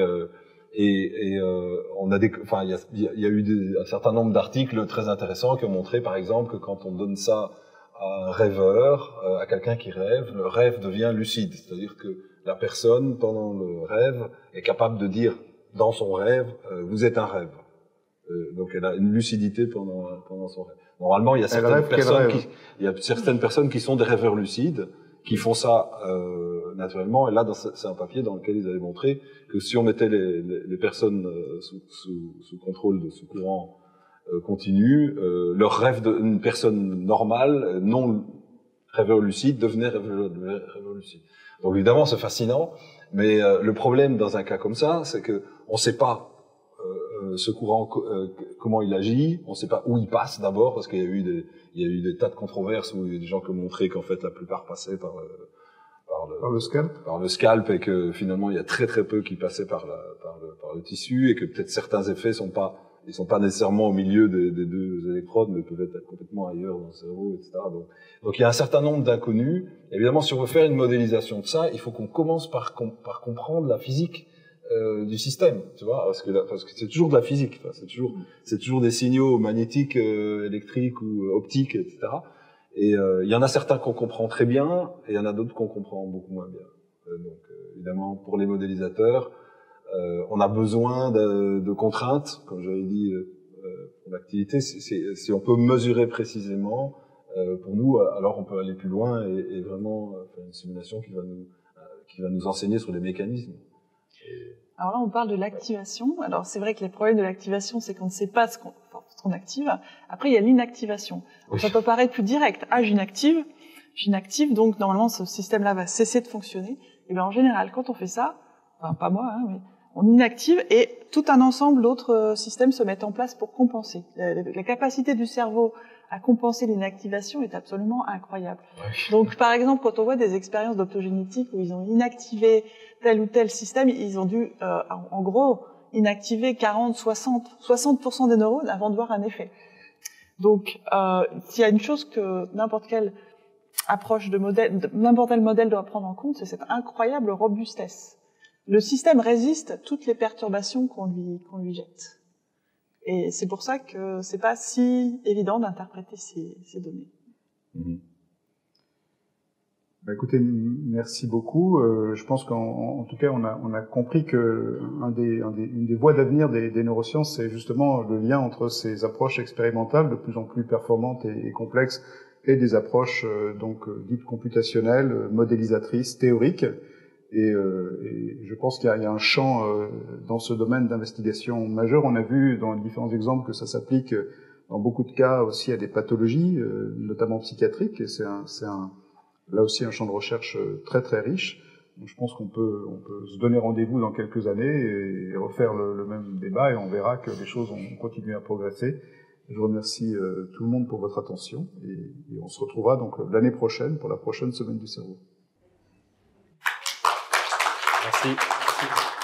on a enfin, il y a eu un certain nombre d'articles très intéressants qui ont montré, par exemple, que quand on donne ça à un rêveur, à quelqu'un qui rêve, le rêve devient lucide. C'est-à-dire que la personne, pendant le rêve, est capable de dire dans son rêve, vous êtes un rêve. Donc elle a une lucidité pendant son rêve. Normalement, il y a certaines personnes qui sont des rêveurs lucides, qui font ça naturellement. Et là, c'est un papier dans lequel ils avaient montré que si on mettait les personnes sous contrôle de ce courant continu, leur rêve d'une personne normale, non rêveur lucide, devenait rêveur lucide. Donc évidemment, c'est fascinant, mais le problème dans un cas comme ça, c'est que on ne sait pas ce courant comment il agit, on ne sait pas où il passe d'abord, parce qu'il y a eu des tas de controverses où il y a des gens qui ont montré qu'en fait la plupart passaient par le scalp, et que finalement il y a très très peu qui passaient par le tissu, et que peut-être certains effets sont pas nécessairement au milieu des deux électrodes, mais peuvent être complètement ailleurs dans le cerveau, etc. Donc il y a un certain nombre d'inconnus. Évidemment, si on veut faire une modélisation de ça, il faut qu'on commence par comprendre la physique du système, tu vois, parce que c'est toujours de la physique, enfin, c'est toujours des signaux magnétiques, électriques ou optiques, etc. Et il y en a certains qu'on comprend très bien, et il y en a d'autres qu'on comprend beaucoup moins bien. Donc évidemment, pour les modélisateurs, on a besoin de contraintes, comme j'avais dit pour l'activité. Si on peut mesurer précisément, pour nous, alors on peut aller plus loin et vraiment faire une simulation qui va nous enseigner sur les mécanismes. Alors là, on parle de l'activation. Alors c'est vrai que les problèmes de l'activation, c'est qu'on ne sait pas ce qu'on active. Après, il y a l'inactivation. Oui. Ça peut paraître plus direct. Ah, j'inactive, donc normalement ce système-là va cesser de fonctionner. Et bien en général, quand on fait ça, enfin pas moi, hein, mais on inactive et tout un ensemble d'autres systèmes se mettent en place pour compenser. La capacité du cerveau à compenser l'inactivation est absolument incroyable. Ouais. Donc, par exemple, quand on voit des expériences d'optogénétique où ils ont inactivé tel ou tel système, ils ont dû, en gros, inactiver 60% des neurones avant de voir un effet. Donc, s'il y a une chose que n'importe quelle approche n'importe quel modèle doit prendre en compte, c'est cette incroyable robustesse. Le système résiste à toutes les perturbations qu'on lui jette. Et c'est pour ça que c'est pas si évident d'interpréter ces données. Mmh. Bah écoutez, merci beaucoup. Je pense qu'en tout cas, on a compris que une des voies d'avenir des neurosciences, c'est justement le lien entre ces approches expérimentales de plus en plus performantes et complexes et des approches dites computationnelles, modélisatrices, théoriques. Et je pense qu'il y a un champ dans ce domaine d'investigation majeur. On a vu dans les différents exemples que ça s'applique dans beaucoup de cas aussi à des pathologies, notamment psychiatriques. Et c'est là aussi un champ de recherche très très riche. Donc je pense qu'on peut se donner rendez-vous dans quelques années et refaire le même débat, et on verra que les choses ont continué à progresser. Je remercie tout le monde pour votre attention, et on se retrouvera donc l'année prochaine pour la prochaine semaine du cerveau. Merci.